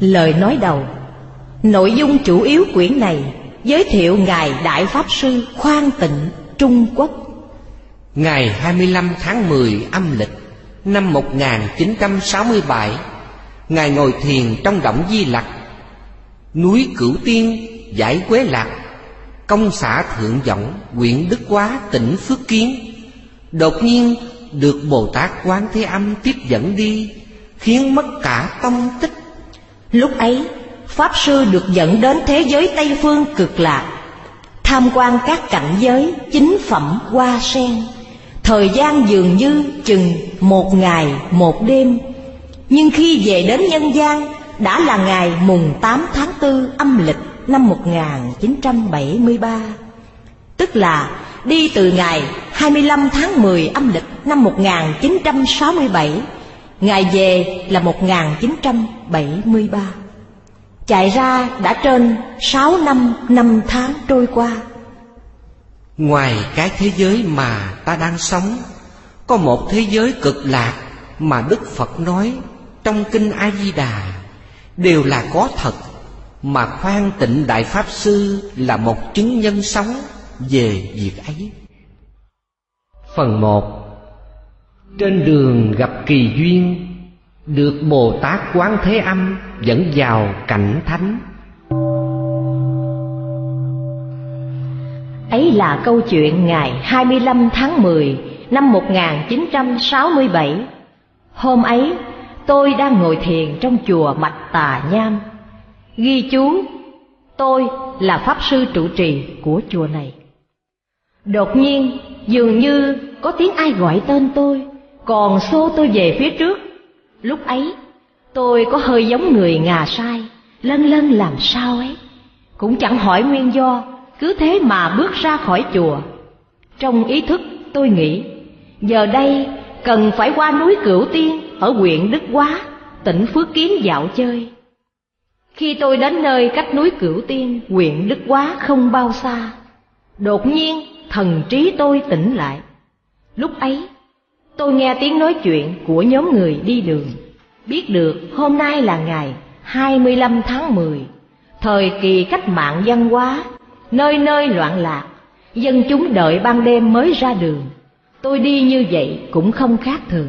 Lời nói đầu. Nội dung chủ yếu quyển này giới thiệu Ngài Đại Pháp Sư Khoan Tịnh, Trung Quốc. Ngày 25 tháng 10 âm lịch năm 1967, Ngài ngồi thiền trong động Di Lặc, núi Cửu Tiên, dãy Quế Lạc, công xã Thượng Võng, huyện Đức Hóa, tỉnh Phước Kiến. Đột nhiên được Bồ Tát Quán Thế Âm tiếp dẫn đi, khiến mất cả tông tích. Lúc ấy, Pháp Sư được dẫn đến thế giới Tây Phương Cực Lạc, tham quan các cảnh giới chính phẩm hoa sen. Thời gian dường như chừng 1 ngày 1 đêm. Nhưng khi về đến nhân gian, đã là ngày mùng 8 tháng 4 âm lịch năm 1973. Tức là đi từ ngày 25 tháng 10 âm lịch năm 1967, Ngài về là 1973. Chạy ra đã trên 6 năm 5 tháng trôi qua. Ngoài cái thế giới mà ta đang sống, có một thế giới cực lạc mà Đức Phật nói trong Kinh A Di Đà đều là có thật, mà Khoan Tịnh Đại Pháp Sư là một chứng nhân sống về việc ấy. Phần 1. Trên đường gặp kỳ duyên, được Bồ Tát Quán Thế Âm dẫn vào cảnh thánh. Ấy là câu chuyện ngày 25 tháng 10 năm 1967. Hôm ấy, tôi đang ngồi thiền trong chùa Mạch Tà Nham. Ghi chú, tôi là Pháp Sư trụ trì của chùa này. Đột nhiên, dường như có tiếng ai gọi tên tôi, còn xô tôi về phía trước. Lúc ấy, tôi có hơi giống người ngà sai, lân lân làm sao ấy. Cũng chẳng hỏi nguyên do, cứ thế mà bước ra khỏi chùa. Trong ý thức tôi nghĩ, giờ đây cần phải qua núi Cửu Tiên ở huyện Đức Hóa, tỉnh Phước Kiến dạo chơi. Khi tôi đến nơi cách núi Cửu Tiên, huyện Đức Hóa không bao xa, đột nhiên thần trí tôi tỉnh lại. Lúc ấy, tôi nghe tiếng nói chuyện của nhóm người đi đường, biết được hôm nay là ngày 25 tháng 10, thời kỳ cách mạng văn hóa, nơi nơi loạn lạc, dân chúng đợi ban đêm mới ra đường. Tôi đi như vậy cũng không khác thường.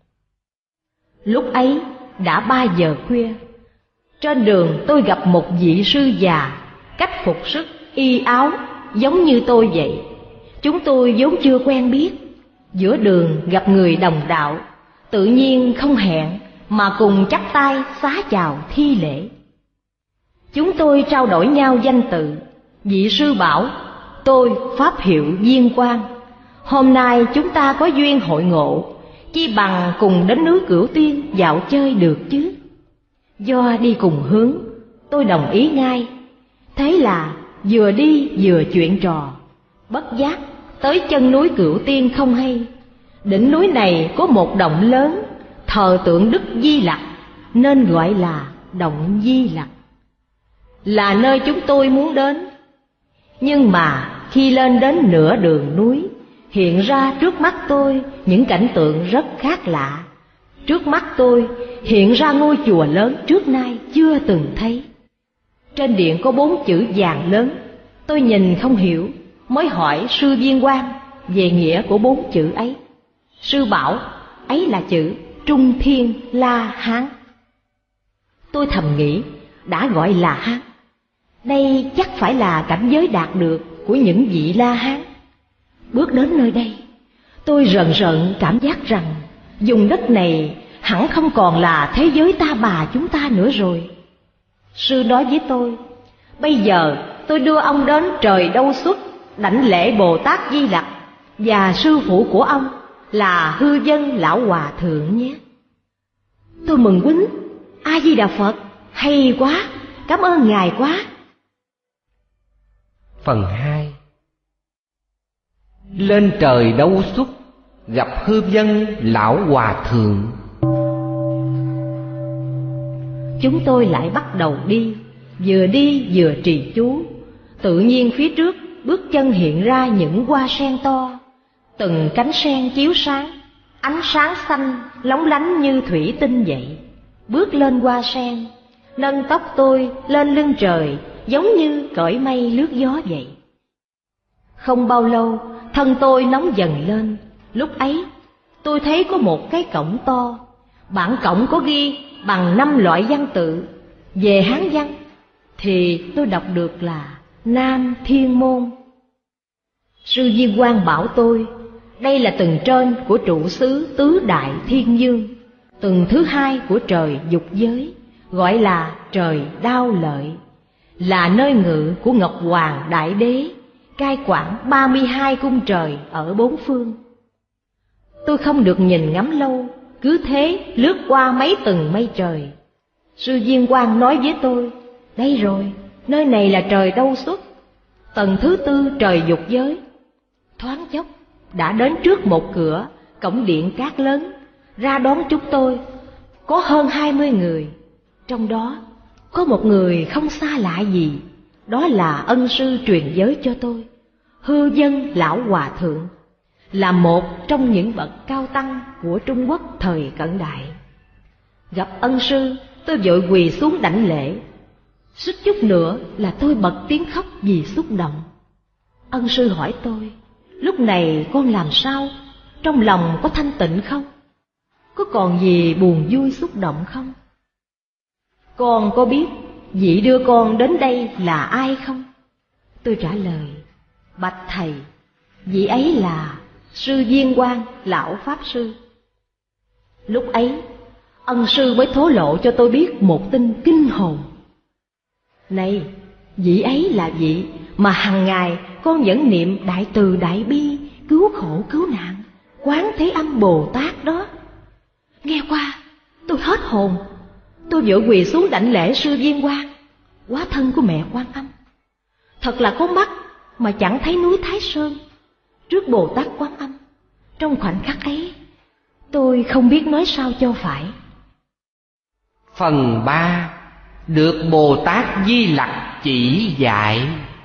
Lúc ấy đã 3 giờ khuya. Trên đường tôi gặp một vị sư già, cách phục sức, y áo giống như tôi vậy. Chúng tôi vốn chưa quen biết. Giữa đường gặp người đồng đạo, tự nhiên không hẹn mà cùng chắp tay xá chào thi lễ. Chúng tôi trao đổi nhau danh tự. Vị sư bảo tôi pháp hiệu Viên Quang. Hôm nay chúng ta có duyên hội ngộ, chi bằng cùng đến núi Cửu Tiên dạo chơi được chứ. Do đi cùng hướng, tôi đồng ý ngay. Thế là vừa đi vừa chuyện trò, bất giác tới chân núi Cửu Tiên không hay. Đỉnh núi này có một động lớn, thờ tượng Đức Di Lặc, nên gọi là động Di Lặc, là nơi chúng tôi muốn đến. Nhưng mà khi lên đến nửa đường núi, hiện ra trước mắt tôi những cảnh tượng rất khác lạ. Trước mắt tôi hiện ra ngôi chùa lớn trước nay chưa từng thấy. Trên điện có 4 chữ vàng lớn. Tôi nhìn không hiểu, mới hỏi sư Viên Quang về nghĩa của 4 chữ ấy. Sư bảo ấy là chữ Trung Thiên La Hán. Tôi thầm nghĩ, đã gọi là Hán, đây chắc phải là cảnh giới đạt được của những vị La Hán. Bước đến nơi đây, tôi rần rợn cảm giác rằng vùng đất này hẳn không còn là thế giới ta bà chúng ta nữa rồi. Sư nói với tôi, bây giờ tôi đưa ông đến trời Đâu Xuất đảnh lễ Bồ Tát Di Lặc và sư phụ của ông là Hư Vân Lão Hòa Thượng nhé. Tôi mừng quýnh, A Di Đà Phật, hay quá, cảm ơn Ngài quá. Phần 2. Lên trời Đâu Xuất gặp Hư Vân Lão Hòa Thượng. Chúng tôi lại bắt đầu đi vừa trì chú. Tự nhiên phía trước bước chân hiện ra những hoa sen to, từng cánh sen chiếu sáng, ánh sáng xanh lóng lánh như thủy tinh vậy. Bước lên hoa sen, nâng tóc tôi lên lưng trời, giống như cởi mây lướt gió vậy. Không bao lâu, thân tôi nóng dần lên. Lúc ấy, tôi thấy có một cái cổng to. Bản cổng có ghi bằng 5 loại văn tự. Về Hán văn thì tôi đọc được là Nam Thiên Môn. Sư Diên Quang bảo tôi, đây là tầng trên của trụ xứ Tứ Đại Thiên Dương, tầng thứ 2 của trời dục giới, gọi là trời Đao Lợi, là nơi ngự của Ngọc Hoàng Đại Đế, cai quản 32 cung trời ở 4 phương. Tôi không được nhìn ngắm lâu, cứ thế lướt qua mấy tầng mây trời. Sư Diên Quang nói với tôi, đây rồi, nơi này là trời Đâu Xuất, tầng thứ 4 trời dục giới. Thoáng chốc đã đến trước một cửa cổng điện cát lớn, ra đón chúng tôi. Có hơn 20 người, trong đó có một người không xa lạ gì, đó là ân sư truyền giới cho tôi, Hư Dân Lão Hòa Thượng, là một trong những bậc cao tăng của Trung Quốc thời cận đại. Gặp ân sư, tôi vội quỳ xuống đảnh lễ. Suýt chút nữa là tôi bật tiếng khóc vì xúc động. Ân sư hỏi tôi, lúc này con làm sao? Trong lòng có thanh tịnh không? Có còn gì buồn vui xúc động không? Con có biết vị đưa con đến đây là ai không? Tôi trả lời, bạch thầy, vị ấy là Sư Diên Quang Lão Pháp Sư. Lúc ấy, ân sư mới thổ lộ cho tôi biết một tin kinh hồn. Này, vị ấy là vị mà hằng ngày con vẫn niệm đại từ đại bi, cứu khổ cứu nạn, Quán Thế Âm Bồ Tát đó. Nghe qua, tôi hết hồn. Tôi vội quỳ xuống đảnh lễ Sư Diên Quang, hóa thân của mẹ Quan Âm. Thật là có mắt mà chẳng thấy núi Thái Sơn. Trước Bồ Tát Quán Âm, trong khoảnh khắc ấy, tôi không biết nói sao cho phải. Phần 3. Được Bồ Tát Di Lặc chỉ dạy.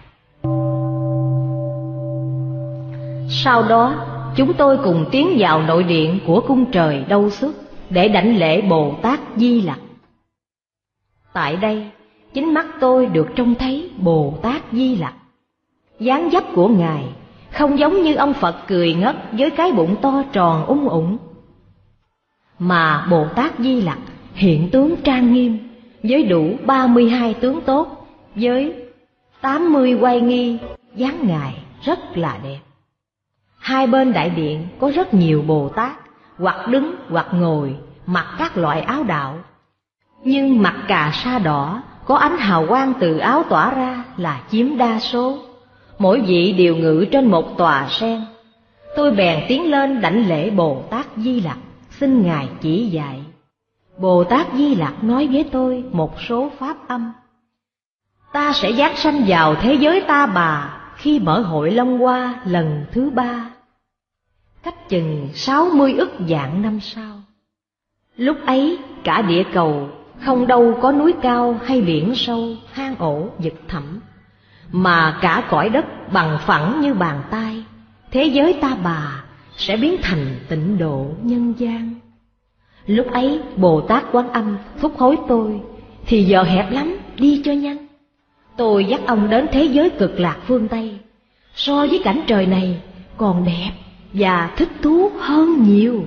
Sau đó, chúng tôi cùng tiến vào nội điện của cung trời Đâu Xuất để đảnh lễ Bồ Tát Di Lặc. Tại đây, chính mắt tôi được trông thấy Bồ Tát Di Lặc. Dáng dấp của Ngài không giống như ông Phật cười ngất với cái bụng to tròn ủng, mà Bồ Tát Di Lặc hiện tướng trang nghiêm, với đủ 32 tướng tốt, với 80 oai nghi, dáng Ngài rất là đẹp. Hai bên đại điện có rất nhiều Bồ Tát, hoặc đứng hoặc ngồi, mặc các loại áo đạo. Nhưng mặc cà sa đỏ, có ánh hào quang từ áo tỏa ra là chiếm đa số. Mỗi vị đều ngự trên một tòa sen. Tôi bèn tiến lên đảnh lễ Bồ Tát Di Lặc, xin Ngài chỉ dạy. Bồ Tát Di Lặc nói với tôi một số pháp âm. Ta sẽ giáng sanh vào thế giới Ta Bà khi mở hội Long Hoa lần thứ 3, cách chừng 60 ức vạn năm sau. Lúc ấy cả địa cầu không đâu có núi cao hay biển sâu, hang ổ vực thẳm, mà cả cõi đất bằng phẳng như bàn tay. Thế giới Ta Bà sẽ biến thành tịnh độ nhân gian. Lúc ấy Bồ Tát Quán Âm thúc hối tôi, thì giờ hẹp lắm, đi cho nhanh. Tôi dắt ông đến thế giới cực lạc phương Tây, so với cảnh trời này còn đẹp và thích thú hơn nhiều.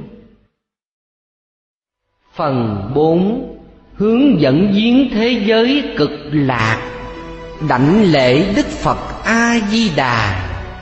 Phần 4. Hướng dẫn viếng thế giới cực lạc. Đảnh lễ Đức Phật A Di Đà.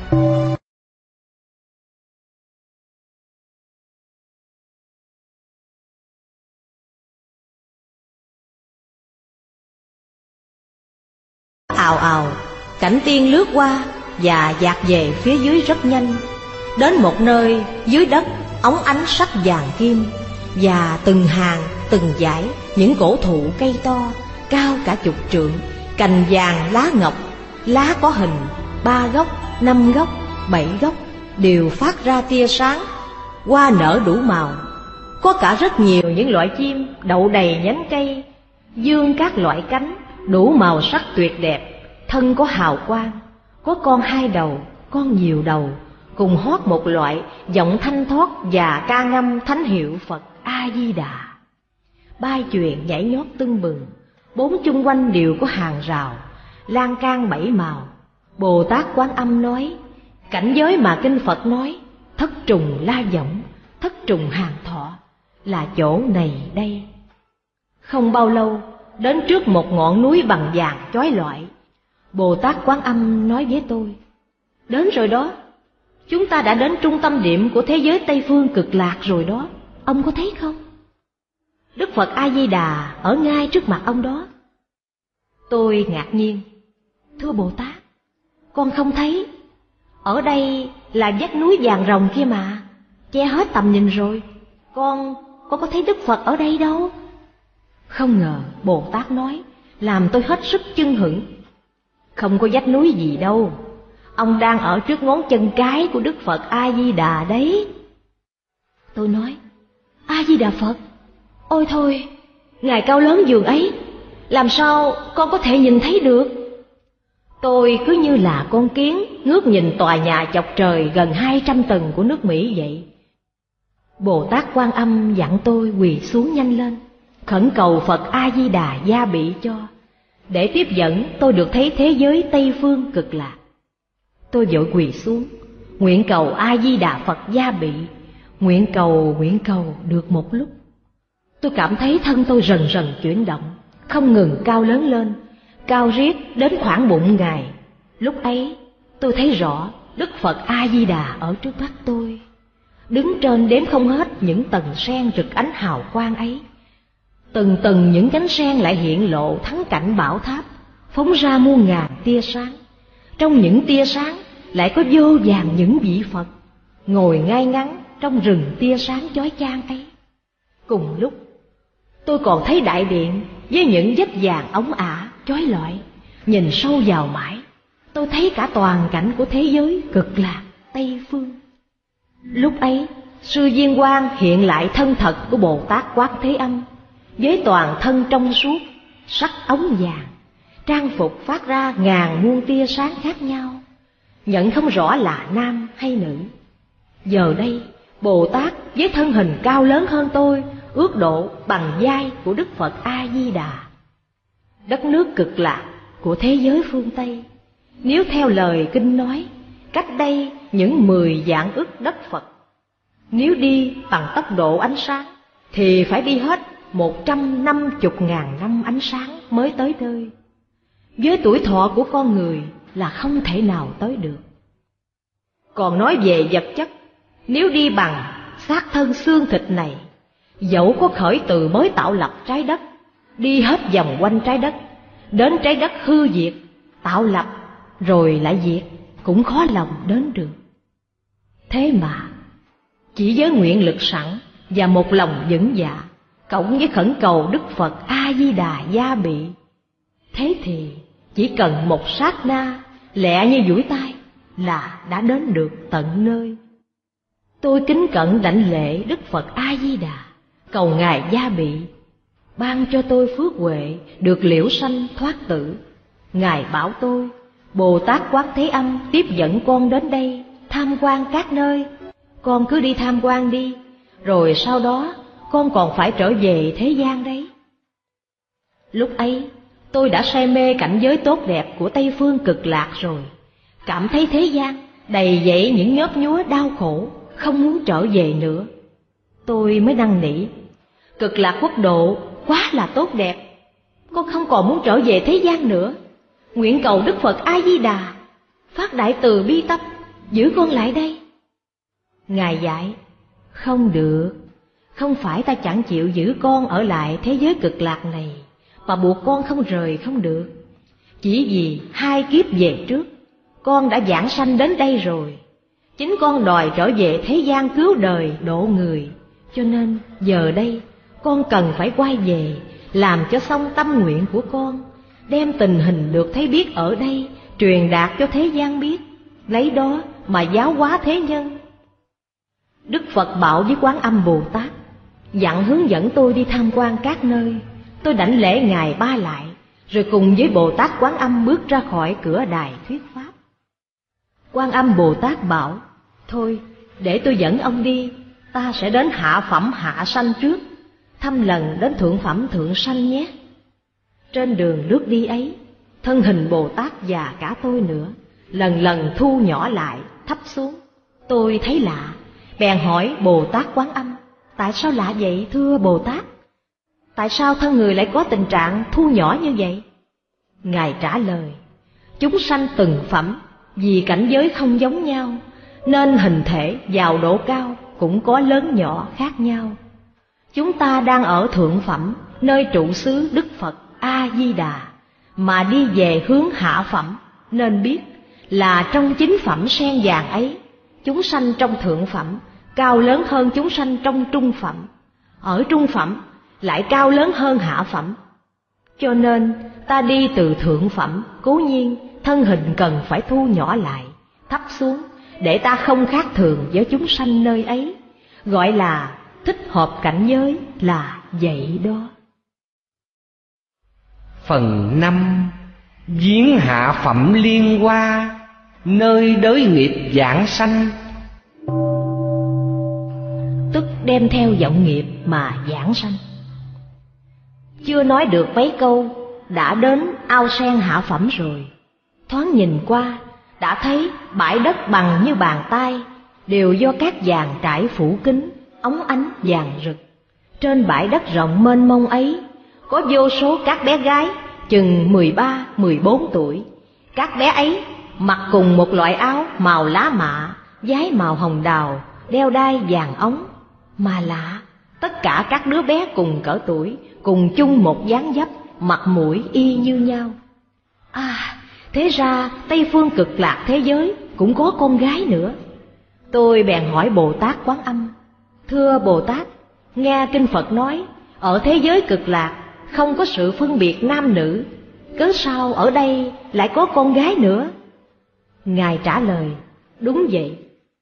Ào ào, cảnh tiên lướt qua và dạt về phía dưới rất nhanh. Đến một nơi dưới đất óng ánh sắc vàng kim, và từng hàng từng dải những cổ thụ cây to cao cả chục trượng, cành vàng lá ngọc, lá có hình 3 góc, 5 góc, 7 góc, đều phát ra tia sáng. Hoa nở đủ màu, có cả rất nhiều những loại chim đậu đầy nhánh cây, dương các loại cánh đủ màu sắc tuyệt đẹp, thân có hào quang, có con 2 đầu, con nhiều đầu, cùng hót một loại giọng thanh thoát và ca ngâm thánh hiệu Phật A Di Đà. Bay chuyền nhảy nhót tưng bừng, bốn chung quanh đều có hàng rào, lan can 7 màu. Bồ Tát Quán Âm nói, cảnh giới mà kinh Phật nói, thất trùng la võng, thất trùng hàng thọ, là chỗ này đây. Không bao lâu, đến trước một ngọn núi bằng vàng chói lọi, Bồ Tát Quán Âm nói với tôi, đến rồi đó, chúng ta đã đến trung tâm điểm của thế giới Tây Phương Cực Lạc rồi đó, ông có thấy không? Đức Phật A-di-đà ở ngay trước mặt ông đó. Tôi ngạc nhiên, thưa Bồ Tát, con không thấy. Ở đây là vách núi vàng rồng kia mà, che hết tầm nhìn rồi, con có thấy Đức Phật ở đây đâu. Không ngờ Bồ Tát nói, làm tôi hết sức chưng hửng. Không có vách núi gì đâu, ông đang ở trước ngón chân cái của Đức Phật A-di-đà đấy. Tôi nói, A-di-đà Phật? Ôi thôi, Ngài cao lớn dường ấy, làm sao con có thể nhìn thấy được? Tôi cứ như là con kiến ngước nhìn tòa nhà chọc trời gần 200 tầng của nước Mỹ vậy. Bồ Tát Quan Âm dặn tôi quỳ xuống nhanh lên, khẩn cầu Phật A-di-đà gia bị cho, để tiếp dẫn tôi được thấy thế giới Tây Phương Cực Lạc. Tôi vội quỳ xuống, nguyện cầu A-di-đà Phật gia bị, nguyện cầu được một lúc. Tôi cảm thấy thân tôi rần rần chuyển động, không ngừng cao lớn lên, cao riết đến khoảng bụng Ngài. Lúc ấy tôi thấy rõ Đức Phật A-di-đà ở trước mắt tôi, đứng trên đếm không hết những tầng sen rực ánh hào quang ấy. Từng từng những cánh sen lại hiện lộ thắng cảnh bảo tháp, phóng ra muôn ngàn tia sáng. Trong những tia sáng lại có vô vàn những vị Phật ngồi ngay ngắn trong rừng tia sáng chói chang ấy. Cùng lúc tôi còn thấy đại điện với những vách vàng óng ả chói lọi. Nhìn sâu vào mãi, tôi thấy cả toàn cảnh của thế giới Cực Lạc Tây Phương. Lúc ấy Sư Viên Quang hiện lại thân thật của Bồ Tát Quán Thế Âm, với toàn thân trong suốt, sắc ống vàng, trang phục phát ra ngàn muôn tia sáng khác nhau, nhận không rõ là nam hay nữ. Giờ đây Bồ Tát với thân hình cao lớn hơn tôi, ước độ bằng vai của Đức Phật A-di-đà. Đất nước Cực Lạc của thế giới phương Tây, nếu theo lời kinh nói, cách đây những 10 vạn ức đất Phật. Nếu đi bằng tốc độ ánh sáng thì phải đi hết 150.000 năm ánh sáng mới tới nơi. Với tuổi thọ của con người là không thể nào tới được. Còn nói về vật chất, nếu đi bằng xác thân xương thịt này, dẫu có khởi từ mới tạo lập trái đất, đi hết vòng quanh trái đất, đến trái đất hư diệt, tạo lập rồi lại diệt, cũng khó lòng đến được. Thế mà chỉ với nguyện lực sẵn và một lòng vững dạ, cộng với khẩn cầu Đức Phật A-di-đà gia bị, thế thì chỉ cần một sát na lẹ như duỗi tay là đã đến được tận nơi. Tôi kính cẩn đảnh lễ Đức Phật A-di-đà, cầu Ngài gia bị, ban cho tôi phước huệ được liễu sanh thoát tử. Ngài bảo tôi, Bồ Tát Quán Thế Âm tiếp dẫn con đến đây tham quan các nơi. Con cứ đi tham quan đi, rồi sau đó con còn phải trở về thế gian đấy. Lúc ấy tôi đã say mê cảnh giới tốt đẹp của Tây Phương Cực Lạc rồi, cảm thấy thế gian đầy dẫy những nhóp nhúa đau khổ, không muốn trở về nữa. Tôi mới năn nỉ, Cực Lạc quốc độ quá là tốt đẹp, con không còn muốn trở về thế gian nữa. Nguyện cầu Đức Phật A-di-đà phát đại từ bi tâm, giữ con lại đây. Ngài dạy, không được, không phải ta chẳng chịu giữ con ở lại thế giới Cực Lạc này, mà buộc con không rời không được. Chỉ vì 2 kiếp về trước, con đã giảng sanh đến đây rồi. Chính con đòi trở về thế gian cứu đời độ người, cho nên giờ đây con cần phải quay về, làm cho xong tâm nguyện của con, đem tình hình được thấy biết ở đây truyền đạt cho thế gian biết, lấy đó mà giáo hóa thế nhân. Đức Phật bảo với Quán Âm Bồ Tát, dặn hướng dẫn tôi đi tham quan các nơi. Tôi đảnh lễ Ngài 3 lại, rồi cùng với Bồ Tát Quán Âm bước ra khỏi cửa đài thuyết pháp. Quán Âm Bồ Tát bảo, thôi để tôi dẫn ông đi, ta sẽ đến hạ phẩm hạ sanh trước, thăm lần đến thượng phẩm thượng sanh nhé. Trên đường lướt đi ấy, thân hình Bồ Tát và cả tôi nữa lần lần thu nhỏ lại, thấp xuống. Tôi thấy lạ, bèn hỏi Bồ Tát Quán Âm: tại sao lạ vậy thưa Bồ Tát? Tại sao thân người lại có tình trạng thu nhỏ như vậy? Ngài trả lời: chúng sanh từng phẩm vì cảnh giới không giống nhau, nên hình thể vào độ cao cũng có lớn nhỏ khác nhau. Chúng ta đang ở thượng phẩm, nơi trụ xứ Đức Phật A-di-đà, mà đi về hướng hạ phẩm, nên biết là trong chính phẩm sen vàng ấy, chúng sanh trong thượng phẩm cao lớn hơn chúng sanh trong trung phẩm, ở trung phẩm lại cao lớn hơn hạ phẩm. Cho nên ta đi từ thượng phẩm, cố nhiên thân hình cần phải thu nhỏ lại, thấp xuống, để ta không khác thường với chúng sanh nơi ấy, gọi là thích hợp cảnh giới là vậy đó. Phần 5. Viếng hạ phẩm liên hoa, nơi đới nghiệp giảng sanh. Tức đem theo vọng nghiệp mà giảng sanh. Chưa nói được mấy câu, đã đến ao sen hạ phẩm rồi. Thoáng nhìn qua, đã thấy bãi đất bằng như bàn tay, đều do cát vàng trải phủ kín, óng ánh vàng rực. Trên bãi đất rộng mênh mông ấy, có vô số các bé gái chừng 13, 14 tuổi. Các bé ấy mặc cùng một loại áo màu lá mạ, váy màu hồng đào, đeo đai vàng ống. Mà lạ, tất cả các đứa bé cùng cỡ tuổi, cùng chung một dáng dấp, mặt mũi y như nhau. À, thế ra Tây phương cực lạc thế giới cũng có con gái nữa. Tôi bèn hỏi Bồ Tát Quán Âm: thưa Bồ Tát, nghe kinh Phật nói ở thế giới cực lạc không có sự phân biệt nam nữ, cớ sao ở đây lại có con gái nữa? Ngài trả lời: đúng vậy.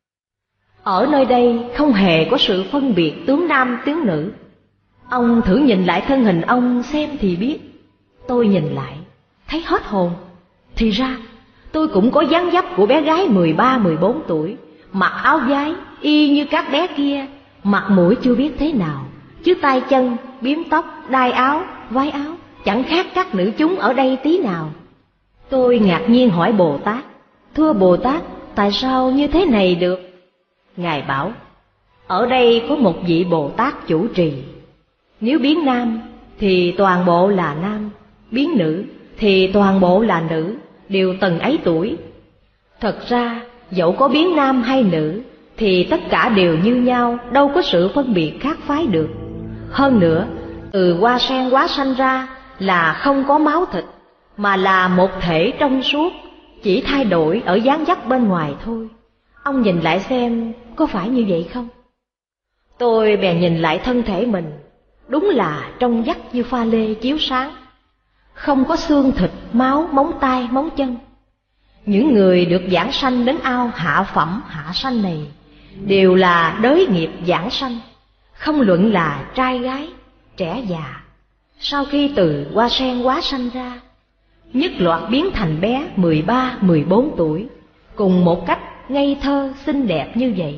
Ở nơi đây không hề có sự phân biệt tướng nam tướng nữ. Ông thử nhìn lại thân hình ông xem thì biết. Tôi nhìn lại, thấy hết hồn. Thì ra tôi cũng có dáng dấp của bé gái 13, 14 tuổi, mặc áo váy y như các bé kia, mặt mũi chưa biết thế nào, chứ tay chân, biếm tóc, đai áo, váy áo chẳng khác các nữ chúng ở đây tí nào. Tôi ngạc nhiên hỏi Bồ Tát: thưa Bồ Tát, tại sao như thế này được? Ngài bảo: ở đây có một vị Bồ Tát chủ trì. Nếu biến nam thì toàn bộ là nam, biến nữ thì toàn bộ là nữ, đều từng ấy tuổi. Thật ra dẫu có biến nam hay nữ thì tất cả đều như nhau, đâu có sự phân biệt khác phái được. Hơn nữa, từ hoa sen hóa sanh ra là không có máu thịt, mà là một thể trong suốt, chỉ thay đổi ở dáng dấp bên ngoài thôi. Ông nhìn lại xem có phải như vậy không? Tôi bèn nhìn lại thân thể mình, đúng là trong vắt như pha lê chiếu sáng, không có xương thịt, máu, móng tay, móng chân. Những người được giảng sanh đến ao hạ phẩm hạ sanh này đều là đới nghiệp giảng sanh, không luận là trai gái, trẻ già. Sau khi từ hoa sen hóa sanh ra, nhất loạt biến thành bé 13, 14 tuổi, cùng một cách ngây thơ xinh đẹp như vậy.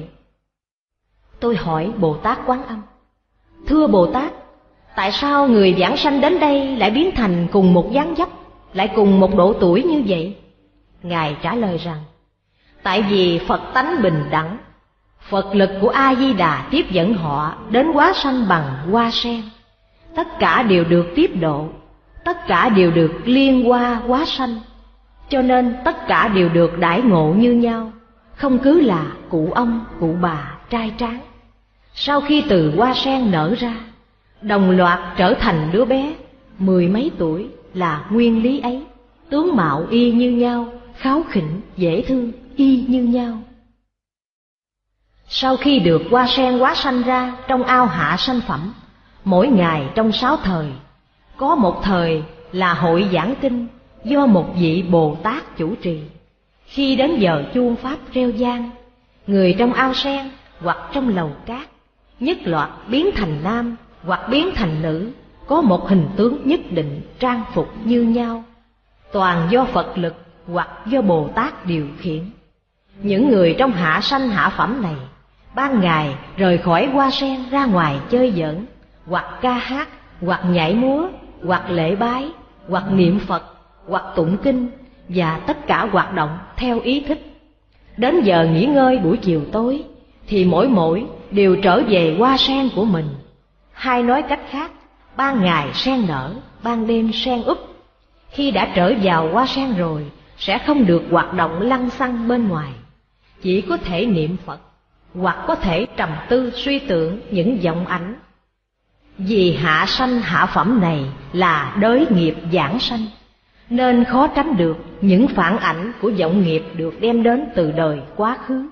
Tôi hỏi Bồ Tát Quán Âm: thưa Bồ Tát, tại sao người giảng sanh đến đây lại biến thành cùng một dáng dấp, lại cùng một độ tuổi như vậy? Ngài trả lời rằng: tại vì Phật tánh bình đẳng, Phật lực của A-di-đà tiếp dẫn họ đến hóa sanh bằng hoa sen. Tất cả đều được tiếp độ, tất cả đều được liên hoa hóa sanh, cho nên tất cả đều được đãi ngộ như nhau, không cứ là cụ ông, cụ bà, trai tráng. Sau khi từ hoa sen nở ra, đồng loạt trở thành đứa bé 10 mấy tuổi là nguyên lý ấy, tướng mạo y như nhau, kháu khỉnh, dễ thương, y như nhau. Sau khi được hoa sen hóa sanh ra trong ao hạ sanh phẩm, mỗi ngày trong 6 thời, có một thời là hội giảng kinh do một vị Bồ Tát chủ trì. Khi đến giờ chuông pháp reo vang, người trong ao sen hoặc trong lầu cát nhất loạt biến thành nam hoặc biến thành nữ, có một hình tướng nhất định, trang phục như nhau, toàn do Phật lực hoặc do Bồ Tát điều khiển. Những người trong hạ sanh hạ phẩm này ban ngày rời khỏi hoa sen ra ngoài chơi giỡn, hoặc ca hát, hoặc nhảy múa, hoặc lễ bái, hoặc niệm Phật, hoặc tụng kinh, và tất cả hoạt động theo ý thích. Đến giờ nghỉ ngơi buổi chiều tối thì mỗi đều trở về hoa sen của mình. Hay nói cách khác, ban ngày sen nở, ban đêm sen úp. Khi đã trở vào hoa sen rồi sẽ không được hoạt động lăng xăng bên ngoài, chỉ có thể niệm Phật hoặc có thể trầm tư suy tưởng những vọng ảnh. Vì hạ sanh hạ phẩm này là đới nghiệp giảng sanh, nên khó tránh được những phản ảnh của vọng nghiệp được đem đến từ đời quá khứ.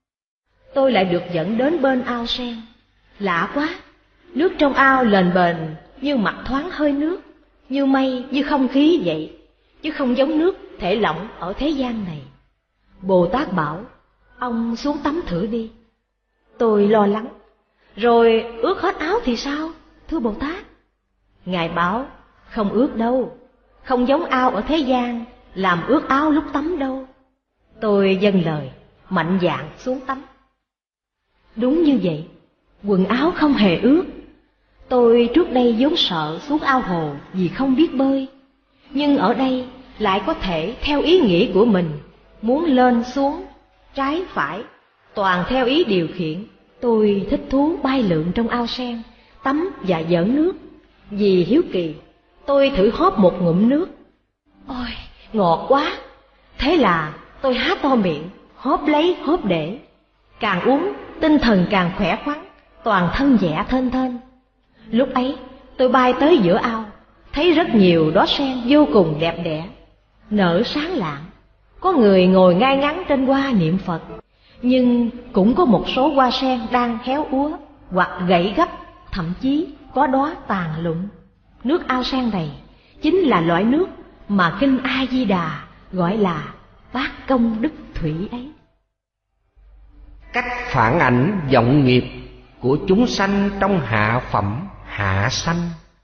Tôi lại được dẫn đến bên ao sen. Lạ quá, nước trong ao lềnh bềnh như mặt thoáng hơi nước, như mây, như không khí vậy, chứ không giống nước thể lỏng ở thế gian này. Bồ Tát bảo, ông xuống tắm thử đi. Tôi lo lắng, rồi ướt hết áo thì sao, thưa Bồ Tát? Ngài bảo, không ướt đâu, không giống ao ở thế gian làm ướt áo lúc tắm đâu. Tôi vâng lời, mạnh dạn xuống tắm. Đúng như vậy, quần áo không hề ướt. Tôi trước đây vốn sợ xuống ao hồ vì không biết bơi, nhưng ở đây lại có thể theo ý nghĩ của mình, muốn lên xuống, trái phải, toàn theo ý điều khiển. Tôi thích thú bay lượn trong ao sen, tắm và giỡn nước. Vì hiếu kỳ, tôi thử hóp một ngụm nước. Ôi, ngọt quá! Thế là tôi há to miệng, hóp lấy hóp để. Càng uống, tinh thần càng khỏe khoắn, toàn thân vẻ thênh thênh. Lúc ấy, tôi bay tới giữa ao, thấy rất nhiều đóa sen vô cùng đẹp đẽ, nở sáng lạng. Có người ngồi ngay ngắn trên hoa niệm Phật, nhưng cũng có một số hoa sen đang héo úa hoặc gãy gấp, thậm chí có đóa tàn lụng. Nước ao sen này chính là loại nước mà kinh A Di Đà gọi là bát công đức thủy ấy. Cách phản ảnh vọng nghiệp của chúng sanh trong hạ phẩm hạ sanh.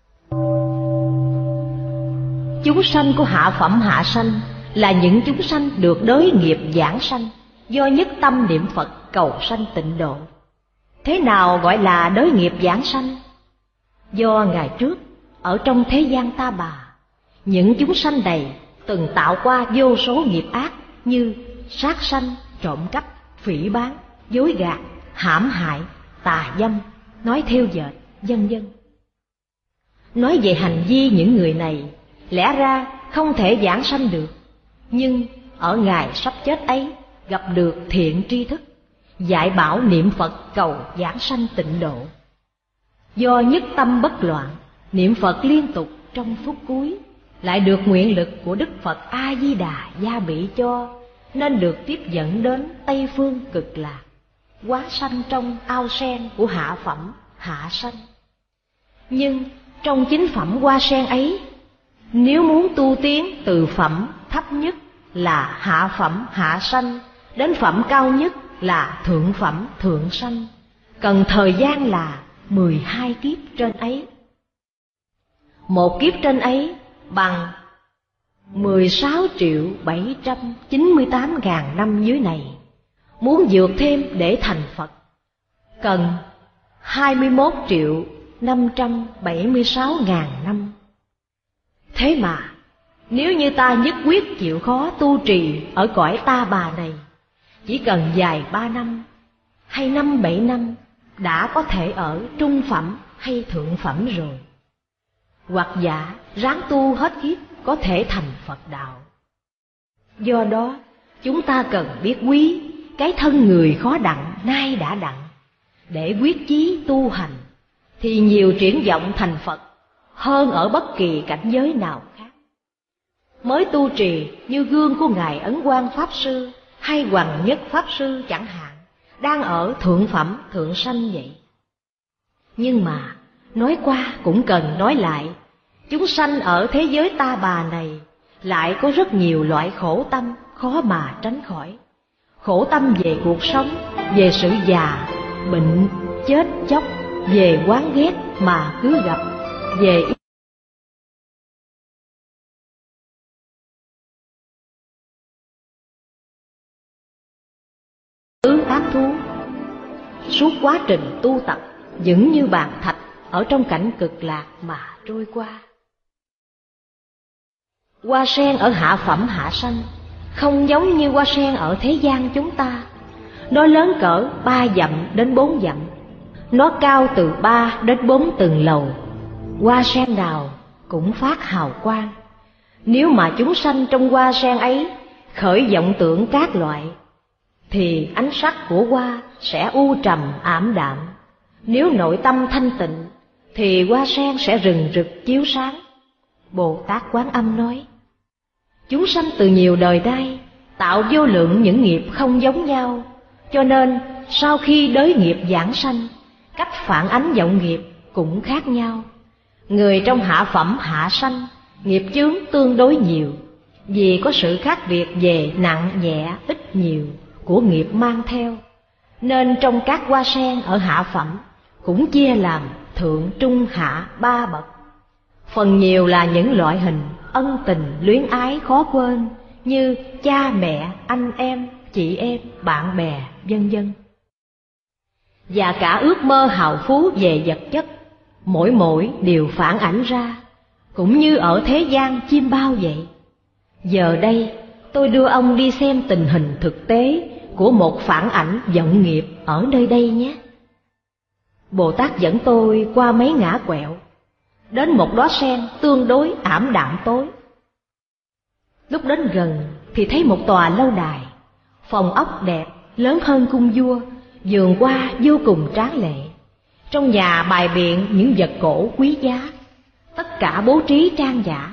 Chúng sanh của hạ phẩm hạ sanh là những chúng sanh được đới nghiệp giảng sanh, do nhất tâm niệm Phật cầu sanh tịnh độ. Thế nào gọi là đới nghiệp giảng sanh? Do ngày trước ở trong thế gian ta bà, những chúng sanh này từng tạo qua vô số nghiệp ác như sát sanh, trộm cắp, phỉ báng, dối gạt, hãm hại, tà dâm, nói thêu dệt, vân vân. Nói về hành vi những người này, lẽ ra không thể giảng sanh được, nhưng ở ngày sắp chết ấy gặp được thiện tri thức, dạy bảo niệm Phật cầu giảng sanh tịnh độ. Do nhất tâm bất loạn, niệm Phật liên tục trong phút cuối, lại được nguyện lực của Đức Phật A Di Đà gia bị cho, nên được tiếp dẫn đến Tây phương cực lạc, hóa sanh trong ao sen của hạ phẩm hạ sanh. Nhưng trong chính phẩm hoa sen ấy, nếu muốn tu tiến từ phẩm thấp nhất là hạ phẩm hạ sanh đến phẩm cao nhất là thượng phẩm thượng sanh, cần thời gian là 12 kiếp trên ấy. Một kiếp trên ấy bằng 16.798.000 năm dưới này. Muốn vượt thêm để thành Phật, cần 21.576.000 năm. Thế mà nếu như ta nhất quyết chịu khó tu trì ở cõi ta bà này, chỉ cần vài 3 năm hay 5-7 năm đã có thể ở trung phẩm hay thượng phẩm rồi. Hoặc giả ráng tu hết kiếp có thể thành Phật đạo. Do đó chúng ta cần biết quý cái thân người khó đặng nay đã đặng, để quyết chí tu hành thì nhiều triển vọng thành Phật hơn ở bất kỳ cảnh giới nào khác. Mới tu trì như gương của Ngài Ấn Quang Pháp Sư hay Hoằng Nhất Pháp Sư chẳng hạn, đang ở thượng phẩm thượng sanh vậy. Nhưng mà nói qua cũng cần nói lại, chúng sanh ở thế giới ta bà này lại có rất nhiều loại khổ tâm khó mà tránh khỏi. Khổ tâm về cuộc sống, về sự già, bệnh, chết chóc, về oán ghét mà cứ gặp, về ác thú. Suốt quá trình tu tập vững như bàn thạch ở trong cảnh cực lạc mà trôi qua. Hoa sen ở hạ phẩm hạ sanh không giống như hoa sen ở thế gian chúng ta. Nó lớn cỡ 3 dặm đến 4 dặm, nó cao từ 3 đến 4 tầng lầu. Hoa sen nào cũng phát hào quang. Nếu mà chúng sanh trong hoa sen ấy khởi vọng tưởng các loại, thì ánh sắc của hoa sẽ u trầm ảm đạm. Nếu nội tâm thanh tịnh, thì hoa sen sẽ rừng rực chiếu sáng. Bồ Tát Quán Âm nói, chúng sanh từ nhiều đời nay tạo vô lượng những nghiệp không giống nhau, cho nên sau khi đới nghiệp giảng sanh, cách phản ánh vọng nghiệp cũng khác nhau. Người trong hạ phẩm hạ sanh nghiệp chướng tương đối nhiều, vì có sự khác biệt về nặng nhẹ ít nhiều của nghiệp mang theo, nên trong các hoa sen ở hạ phẩm cũng chia làm thượng trung hạ 3 bậc. Phần nhiều là những loại hình ân tình luyến ái khó quên, như cha mẹ, anh em, chị em, bạn bè, vân vân. Và cả ước mơ hào phú về vật chất, mỗi đều phản ảnh ra, cũng như ở thế gian chim bao vậy. Giờ đây tôi đưa ông đi xem tình hình thực tế của một phản ảnh vọng nghiệp ở nơi đây nhé. Bồ Tát dẫn tôi qua mấy ngã quẹo, đến một đóa sen tương đối ảm đạm tối. Lúc đến gần thì thấy một tòa lâu đài, phòng ốc đẹp, lớn hơn cung vua, vườn hoa vô cùng tráng lệ. Trong nhà bày biện những vật cổ quý giá, tất cả bố trí trang nhã,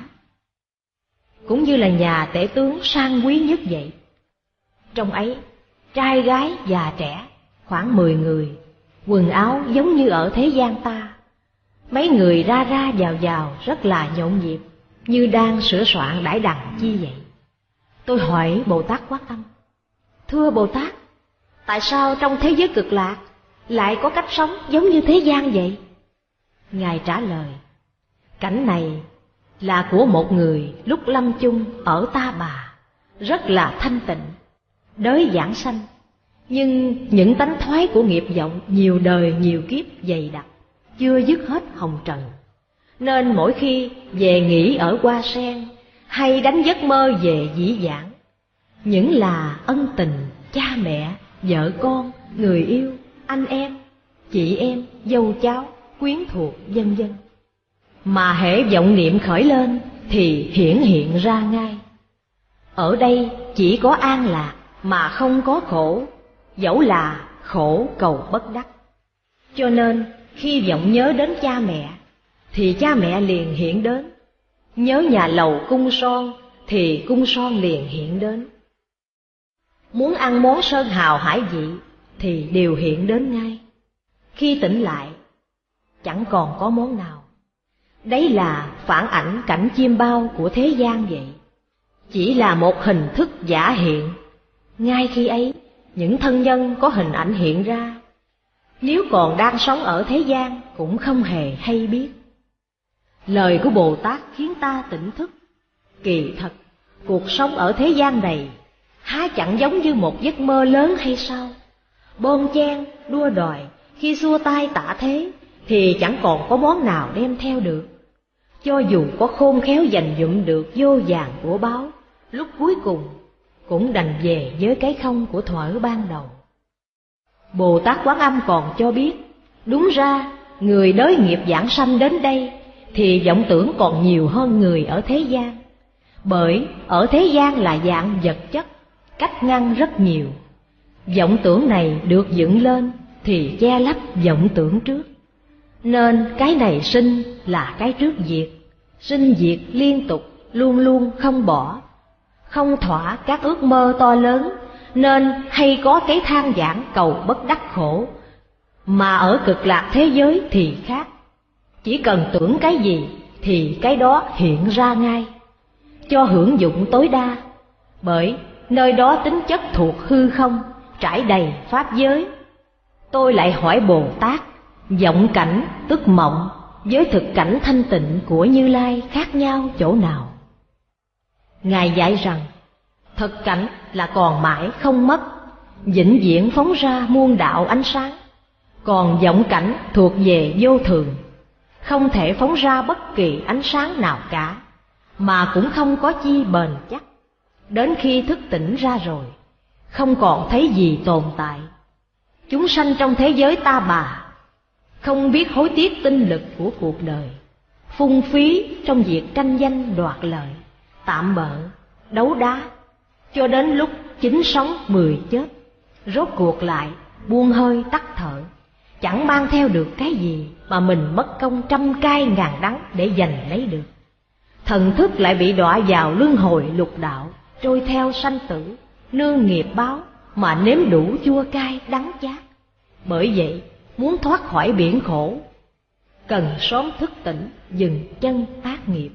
cũng như là nhà tể tướng sang quý nhất vậy. Trong ấy, trai gái già trẻ khoảng 10 người, quần áo giống như ở thế gian ta. Mấy người ra ra vào rất là nhộn nhịp, như đang sửa soạn đãi đằng chi vậy. Tôi hỏi Bồ Tát Quán Âm, thưa Bồ Tát, tại sao trong thế giới cực lạc lại có cách sống giống như thế gian vậy? Ngài trả lời, cảnh này là của một người lúc lâm chung ở Ta Bà, rất là thanh tịnh, đới giảng sanh, nhưng những tánh thoái của nghiệp vọng nhiều đời nhiều kiếp dày đặc, chưa dứt hết hồng trần, nên mỗi khi về nghỉ ở hoa sen hay đánh giấc mơ về dĩ vãng, những là ân tình cha mẹ, vợ con, người yêu, anh em, chị em, dâu cháu, quyến thuộc, vân vân. Mà hễ vọng niệm khởi lên thì hiện ra ngay. Ở đây chỉ có an lạc mà không có khổ, dẫu là khổ cầu bất đắc. Cho nên khi vọng nhớ đến cha mẹ thì cha mẹ liền hiện đến, nhớ nhà lầu cung son thì cung son liền hiện đến. Muốn ăn món sơn hào hải vị thì đều hiện đến ngay. Khi tỉnh lại chẳng còn có món nào. Đấy là phản ảnh cảnh chiêm bao của thế gian vậy, chỉ là một hình thức giả hiện. Ngay khi ấy, những thân nhân có hình ảnh hiện ra, nếu còn đang sống ở thế gian cũng không hề hay biết. Lời của Bồ Tát khiến ta tỉnh thức. Kỳ thật, cuộc sống ở thế gian này há chẳng giống như một giấc mơ lớn hay sao? Bon chen, đua đòi, khi xua tay tạ thế thì chẳng còn có món nào đem theo được. Cho dù có khôn khéo dành dụm được vô vàn của báu, lúc cuối cùng cũng đành về với cái không của thuở ban đầu. Bồ Tát Quán Âm còn cho biết, đúng ra người đới nghiệp giảng sanh đến đây thì vọng tưởng còn nhiều hơn người ở thế gian. Bởi ở thế gian là dạng vật chất, cách ngăn rất nhiều. Vọng tưởng này được dựng lên thì che lấp vọng tưởng trước. Nên cái này sinh là cái trước diệt, sinh diệt liên tục, luôn luôn không bỏ. Không thỏa các ước mơ to lớn, nên hay có cái than vãn cầu bất đắc khổ. Mà ở cực lạc thế giới thì khác, chỉ cần tưởng cái gì thì cái đó hiện ra ngay, cho hưởng dụng tối đa. Bởi nơi đó tính chất thuộc hư không, trải đầy pháp giới. Tôi lại hỏi Bồ Tát, vọng cảnh tức mộng với thực cảnh thanh tịnh của Như Lai khác nhau chỗ nào? Ngài dạy rằng, thực cảnh là còn mãi không mất, vĩnh viễn phóng ra muôn đạo ánh sáng. Còn vọng cảnh thuộc về vô thường, không thể phóng ra bất kỳ ánh sáng nào cả, mà cũng không có chi bền chắc. Đến khi thức tỉnh ra rồi, không còn thấy gì tồn tại. Chúng sanh trong thế giới ta bà, không biết hối tiếc tinh lực của cuộc đời, phung phí trong việc tranh danh đoạt lợi, tạm bợ, đấu đá, cho đến lúc 9 sống 10 chết, rốt cuộc lại buông hơi tắt thở, chẳng mang theo được cái gì mà mình mất công trăm cay ngàn đắng để giành lấy được. Thần thức lại bị đọa vào luân hồi lục đạo, trôi theo sanh tử, nương nghiệp báo mà nếm đủ chua cay đắng chát. Bởi vậy, muốn thoát khỏi biển khổ, cần sớm thức tỉnh, dừng chân tác nghiệp.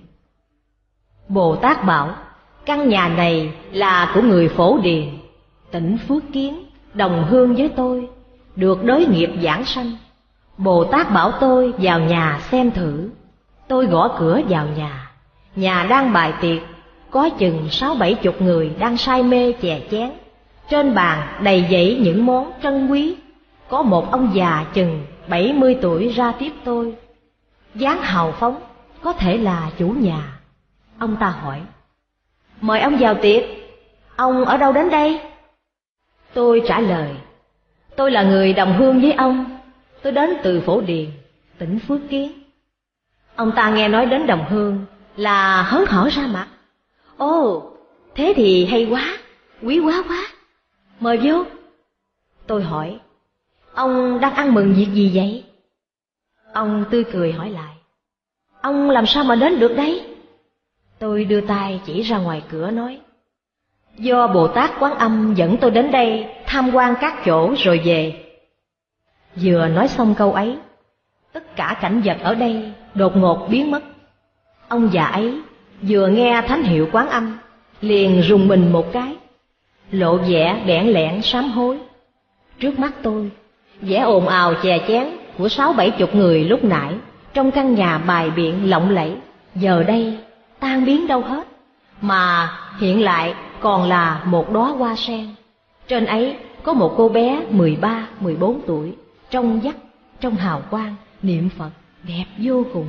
Bồ Tát bảo, căn nhà này là của người Phổ Điền, tỉnh Phước Kiến, đồng hương với tôi, được đới nghiệp giảng sanh. Bồ Tát bảo tôi vào nhà xem thử. Tôi gõ cửa vào nhà. Nhà đang bài tiệc, có chừng 60-70 người đang say mê chè chén. Trên bàn đầy dãy những món trân quý. Có một ông già chừng 70 tuổi ra tiếp tôi, dáng hào phóng, có thể là chủ nhà. Ông ta hỏi, mời ông vào tiệc, ông ở đâu đến đây? Tôi trả lời, tôi là người đồng hương với ông, tôi đến từ Phổ Điền, tỉnh Phước Kiến. Ông ta nghe nói đến đồng hương là hớn hở ra mặt. Ồ, thế thì hay quá, quý quá quá, mời vô. Tôi hỏi, ông đang ăn mừng việc gì vậy? Ông tươi cười hỏi lại, ông làm sao mà đến được đấy? Tôi đưa tay chỉ ra ngoài cửa nói, do Bồ Tát Quán Âm dẫn tôi đến đây tham quan các chỗ rồi về. Vừa nói xong câu ấy, tất cả cảnh vật ở đây đột ngột biến mất. Ông già ấy vừa nghe thánh hiệu Quán Âm, liền rùng mình một cái, lộ vẻ đẻn lẻn sám hối. Trước mắt tôi, vẻ ồn ào chè chén của 60-70 người lúc nãy trong căn nhà bài biện lộng lẫy, giờ đây tan biến đâu hết, mà hiện lại còn là một đóa hoa sen. Trên ấy có một cô bé 13-14 tuổi, trong vắt, trong hào quang, niệm Phật, đẹp vô cùng.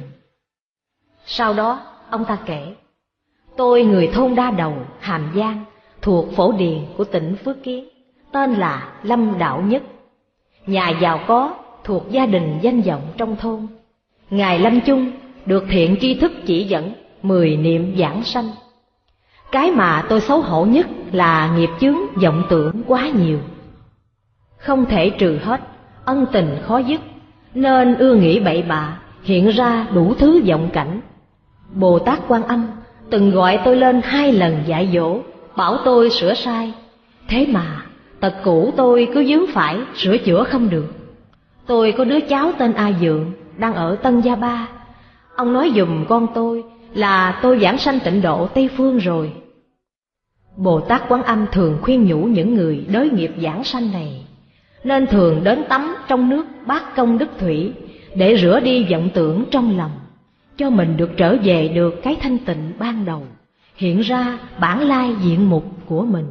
Sau đó ông ta kể, tôi người thôn Đa Đầu, Hàm Giang, thuộc Phổ Điền của tỉnh Phước Kiến, tên là Lâm Đạo Nhất. Nhà giàu có, thuộc gia đình danh vọng trong thôn. Ngài lâm chung được thiện tri thức chỉ dẫn 10 niệm giảng sanh. Cái mà tôi xấu hổ nhất là nghiệp chướng vọng tưởng quá nhiều, không thể trừ hết, ân tình khó dứt, nên ưa nghĩ bậy bạ, hiện ra đủ thứ vọng cảnh. Bồ Tát Quan Âm từng gọi tôi lên 2 lần dạy dỗ, bảo tôi sửa sai. Thế mà tật cũ tôi cứ vướng phải, sửa chữa không được. Tôi có đứa cháu tên A Dượng, đang ở Tân Gia Ba. Ông nói giùm con tôi là tôi giảng sanh tịnh độ Tây Phương rồi. Bồ Tát Quán Âm thường khuyên nhủ những người đới nghiệp giảng sanh này, nên thường đến tắm trong nước bát công đức thủy để rửa đi vọng tưởng trong lòng, cho mình được trở về được cái thanh tịnh ban đầu, hiện ra bản lai diện mục của mình.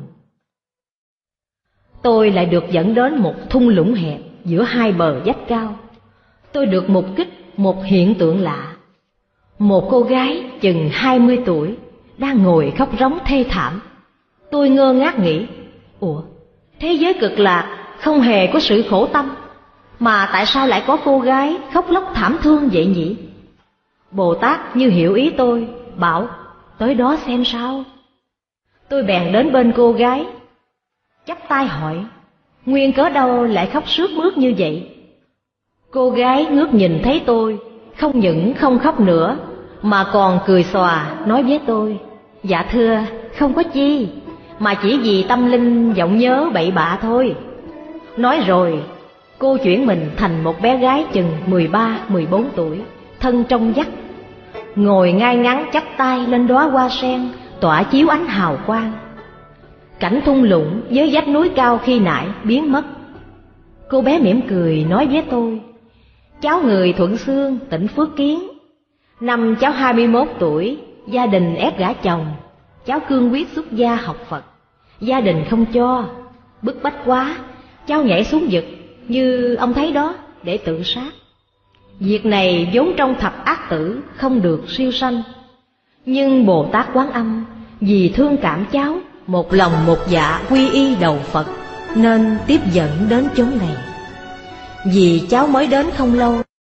Tôi lại được dẫn đến một thung lũng hẹp giữa 2 bờ vách cao. Tôi được mục kích một hiện tượng lạ. Một cô gái chừng 20 tuổi đang ngồi khóc rống thê thảm. Tôi ngơ ngác nghĩ, ủa, thế giới cực lạc không hề có sự khổ tâm, mà tại sao lại có cô gái khóc lóc thảm thương vậy nhỉ? Bồ Tát như hiểu ý tôi, bảo tới đó xem sao. Tôi bèn đến bên cô gái, chắp tay hỏi, nguyên cớ đâu lại khóc sướt mướt như vậy? Cô gái ngước nhìn thấy tôi, không những không khóc nữa, mà còn cười xòa nói với tôi, dạ thưa, không có chi, mà chỉ vì tâm linh vọng nhớ bậy bạ thôi. Nói rồi, cô chuyển mình thành một bé gái chừng 13-14 tuổi, thân trong vắt, ngồi ngay ngắn chắp tay lên đóa hoa sen tỏa chiếu ánh hào quang. Cảnh thung lũng với vách núi cao khi nãy biến mất. Cô bé mỉm cười nói với tôi, cháu người Thuận Xương, tỉnh Phước Kiến. Năm cháu 21 tuổi, gia đình ép gả chồng, cháu cương quyết xuất gia học Phật. Gia đình không cho, bức bách quá, cháu nhảy xuống vực như ông thấy đó để tự sát. Việc này vốn trong thập ác tử không được siêu sanh, Nhưng Bồ Tát Quán Âm vì thương cảm cháu, một lòng một dạ quy y đầu Phật, nên tiếp dẫn đến chốn này. Vì cháu mới đến không lâu,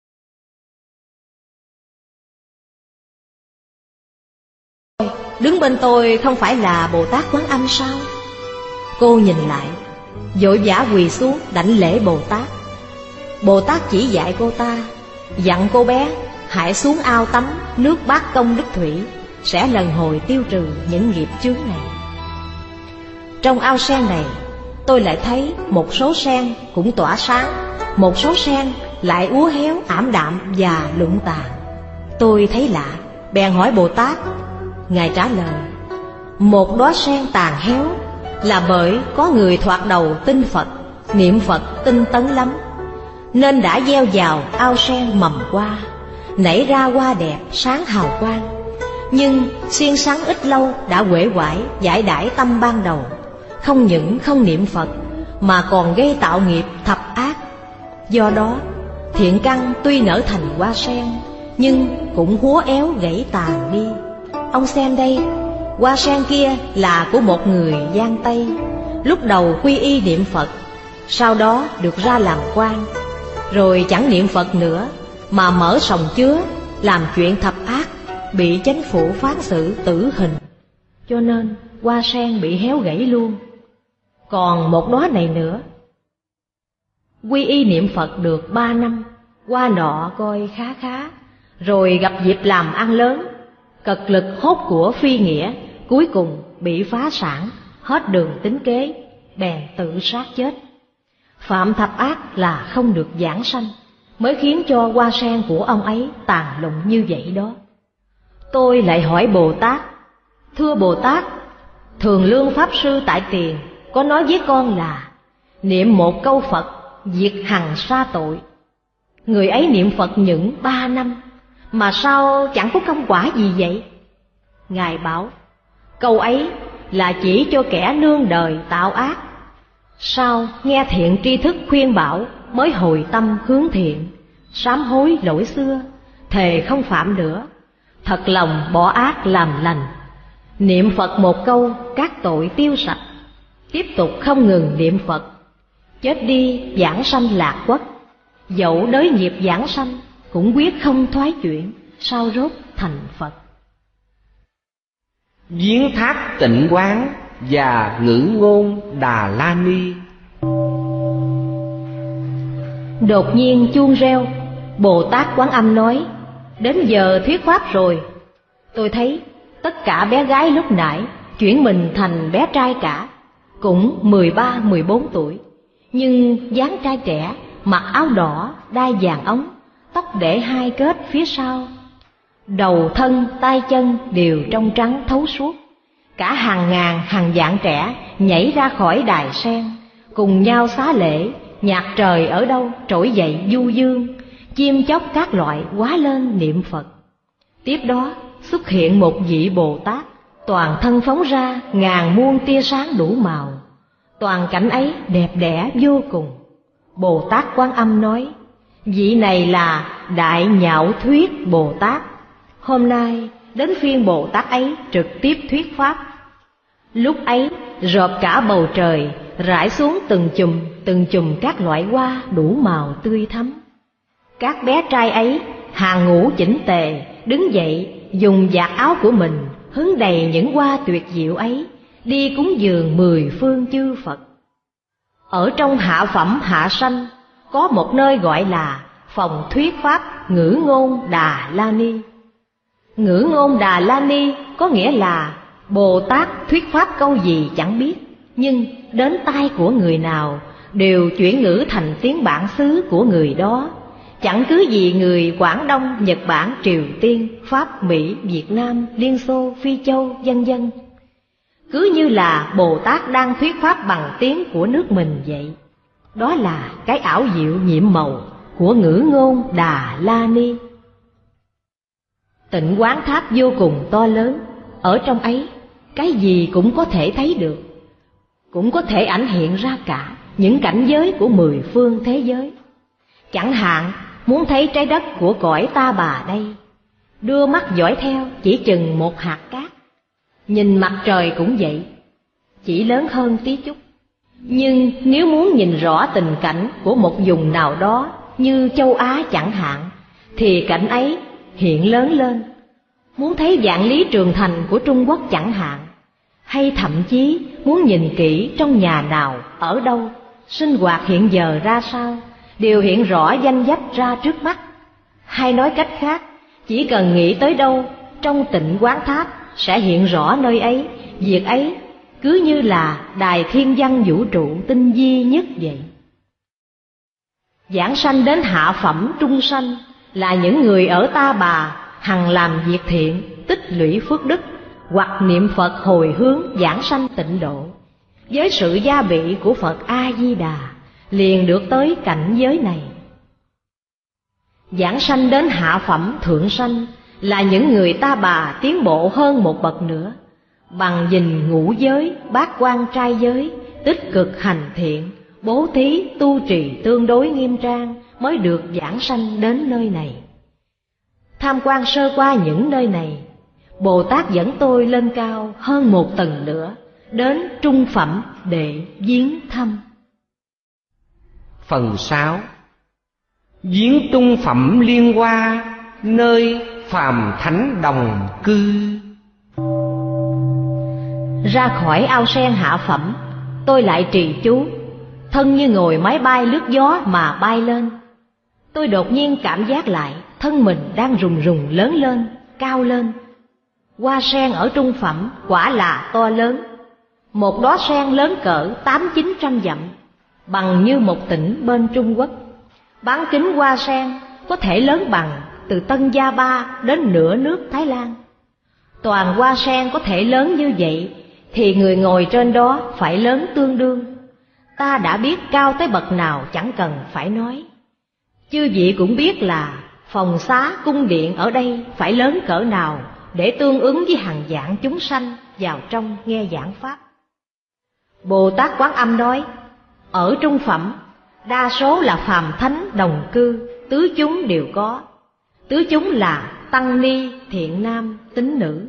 đứng bên tôi không phải là Bồ Tát Quán Âm sao? Cô nhìn lại, vội vã quỳ xuống đảnh lễ Bồ Tát. Bồ Tát chỉ dạy cô ta, dặn cô bé hãy xuống ao tắm nước bát công đức thủy, sẽ lần hồi tiêu trừ những nghiệp chướng này. Trong ao sen này, tôi lại thấy một số sen cũng tỏa sáng, một số sen lại úa héo ảm đạm và lụng tàn. Tôi thấy lạ, bèn hỏi Bồ Tát. Ngài trả lời, một đóa sen tàn héo là bởi có người thoạt đầu tin Phật, niệm Phật tinh tấn lắm, nên đã gieo vào ao sen mầm hoa, nảy ra hoa đẹp sáng hào quang. Nhưng xiên xắn ít lâu đã uể oải giải đãi tâm ban đầu, không những không niệm Phật mà còn gây tạo nghiệp thập ác. Do đó thiện căn tuy nở thành hoa sen, nhưng cũng húa éo gãy tàn đi. Ông xem đây, hoa sen kia là của một người Giang Tây, lúc đầu quy y niệm Phật, sau đó được ra làm quan, rồi chẳng niệm Phật nữa mà mở sòng chứa làm chuyện thập ác, bị chánh phủ phán xử tử hình, cho nên hoa sen bị héo gãy luôn. Còn một đóa này nữa, quy y niệm Phật được 3 năm, hoa nọ coi khá khá, rồi gặp dịp làm ăn lớn, cật lực hốt của phi nghĩa, cuối cùng bị phá sản, hết đường tính kế, bèn tự sát chết. Phạm thập ác là không được giảng sanh, mới khiến cho hoa sen của ông ấy tàn lụng như vậy đó. Tôi lại hỏi Bồ Tát, thưa Bồ Tát, Thường Lương Pháp Sư tại Tiền có nói với con là niệm một câu Phật diệt hằng sa tội. Người ấy niệm Phật những 3 năm mà sao chẳng có công quả gì vậy? Ngài bảo, câu ấy là chỉ cho kẻ nương đời tạo ác, sau nghe thiện tri thức khuyên bảo mới hồi tâm hướng thiện, sám hối lỗi xưa, thề không phạm nữa, thật lòng bỏ ác làm lành. Niệm Phật một câu các tội tiêu sạch, tiếp tục không ngừng niệm Phật, chết đi giảng sanh lạc quốc. Dẫu đới nghiệp giảng sanh cũng quyết không thoái chuyển, sao rốt thành Phật. Viếng tháp Tịnh Quán và Ngữ Ngôn Đà La Ni. Đột nhiên chuông reo, Bồ Tát Quán Âm nói, đến giờ thuyết pháp rồi. Tôi thấy tất cả bé gái lúc nãy chuyển mình thành bé trai cả, cũng 13-14 tuổi, nhưng dáng trai trẻ, mặc áo đỏ, đai vàng ống, tóc để 2 kết phía sau, đầu thân tay chân đều trong trắng thấu suốt. Cả hàng ngàn hàng vạn trẻ nhảy ra khỏi đài sen, cùng nhau xá lễ. Nhạc trời ở đâu trỗi dậy du dương, chim chóc các loại hóa lên niệm Phật. Tiếp đó xuất hiện một vị Bồ Tát, toàn thân phóng ra ngàn muôn tia sáng đủ màu. Toàn cảnh ấy đẹp đẽ vô cùng. Bồ Tát Quán Âm nói, vị này là Đại Nhạo Thuyết Bồ Tát. Hôm nay đến phiên Bồ Tát ấy trực tiếp thuyết pháp. Lúc ấy rợp cả bầu trời, rải xuống từng chùm các loại hoa đủ màu tươi thắm. Các bé trai ấy hàng ngũ chỉnh tề, đứng dậy dùng vạt áo của mình hứng đầy những hoa tuyệt diệu ấy, đi cúng dường 10 phương chư Phật. Ở trong hạ phẩm hạ sanh có một nơi gọi là phòng thuyết pháp Ngữ Ngôn Đà La Ni. Ngữ Ngôn Đà La Ni có nghĩa là Bồ Tát thuyết pháp câu gì chẳng biết, nhưng đến tai của người nào đều chuyển ngữ thành tiếng bản xứ của người đó. Chẳng cứ gì người Quảng Đông, Nhật Bản, Triều Tiên, Pháp, Mỹ, Việt Nam, Liên Xô, Phi Châu, vân vân. Cứ như là Bồ Tát đang thuyết pháp bằng tiếng của nước mình vậy. Đó là cái ảo diệu nhiệm màu của Ngữ Ngôn Đà La Ni. Tịnh Quán Tháp vô cùng to lớn, ở trong ấy cái gì cũng có thể thấy được, cũng có thể ảnh hiện ra cả những cảnh giới của 10 phương thế giới. Chẳng hạn muốn thấy trái đất của cõi Ta Bà đây, đưa mắt dõi theo chỉ chừng một hạt cát. Nhìn mặt trời cũng vậy, chỉ lớn hơn tí chút. Nhưng nếu muốn nhìn rõ tình cảnh của một vùng nào đó như châu Á chẳng hạn, thì cảnh ấy hiện lớn lên. Muốn thấy vạn lý trường thành của Trung Quốc chẳng hạn, hay thậm chí muốn nhìn kỹ trong nhà nào, ở đâu, sinh hoạt hiện giờ ra sao, đều hiện rõ danh sách ra trước mắt. Hay nói cách khác, chỉ cần nghĩ tới đâu trong Tịnh Quán Tháp sẽ hiện rõ nơi ấy, việc ấy, cứ như là đài thiên văn vũ trụ tinh vi nhất vậy. Giảng sanh đến hạ phẩm trung sanh là những người ở Ta Bà hằng làm việc thiện, tích lũy phước đức, hoặc niệm Phật hồi hướng giảng sanh tịnh độ. Với sự gia bị của Phật A-di-đà liền được tới cảnh giới này. Giảng sanh đến hạ phẩm thượng sanh là những người Ta Bà tiến bộ hơn một bậc nữa, bằng gìn ngũ giới, bát quan trai giới, tích cực hành thiện, bố thí tu trì tương đối nghiêm trang mới được giảng sanh đến nơi này. Tham quan sơ qua những nơi này, Bồ Tát dẫn tôi lên cao hơn một tầng nữa, đến trung phẩm để viếng thăm. Phần 6. Viếng trung phẩm Liên Hoa, nơi phàm thánh đồng cư. Ra khỏi ao sen hạ phẩm, tôi lại trì chú, thân như ngồi máy bay lướt gió mà bay lên. Tôi đột nhiên cảm giác lại thân mình đang rùng rùng lớn lên, cao lên. Hoa sen ở trung phẩm quả là to lớn. Một đóa sen lớn cỡ 800-900 dặm, bằng như một tỉnh bên Trung Quốc. Bán kính hoa sen có thể lớn bằng từ Tân Gia Ba đến nửa nước Thái Lan. Toàn hoa sen có thể lớn như vậy thì người ngồi trên đó phải lớn tương đương. Ta đã biết cao tới bậc nào chẳng cần phải nói. Chư vị cũng biết là phòng xá cung điện ở đây phải lớn cỡ nào để tương ứng với hàng vạn chúng sanh vào trong nghe giảng pháp. Bồ Tát Quán Âm nói, ở trung phẩm đa số là phàm thánh đồng cư, tứ chúng đều có. Tứ chúng là tăng ni, thiện nam, tín nữ.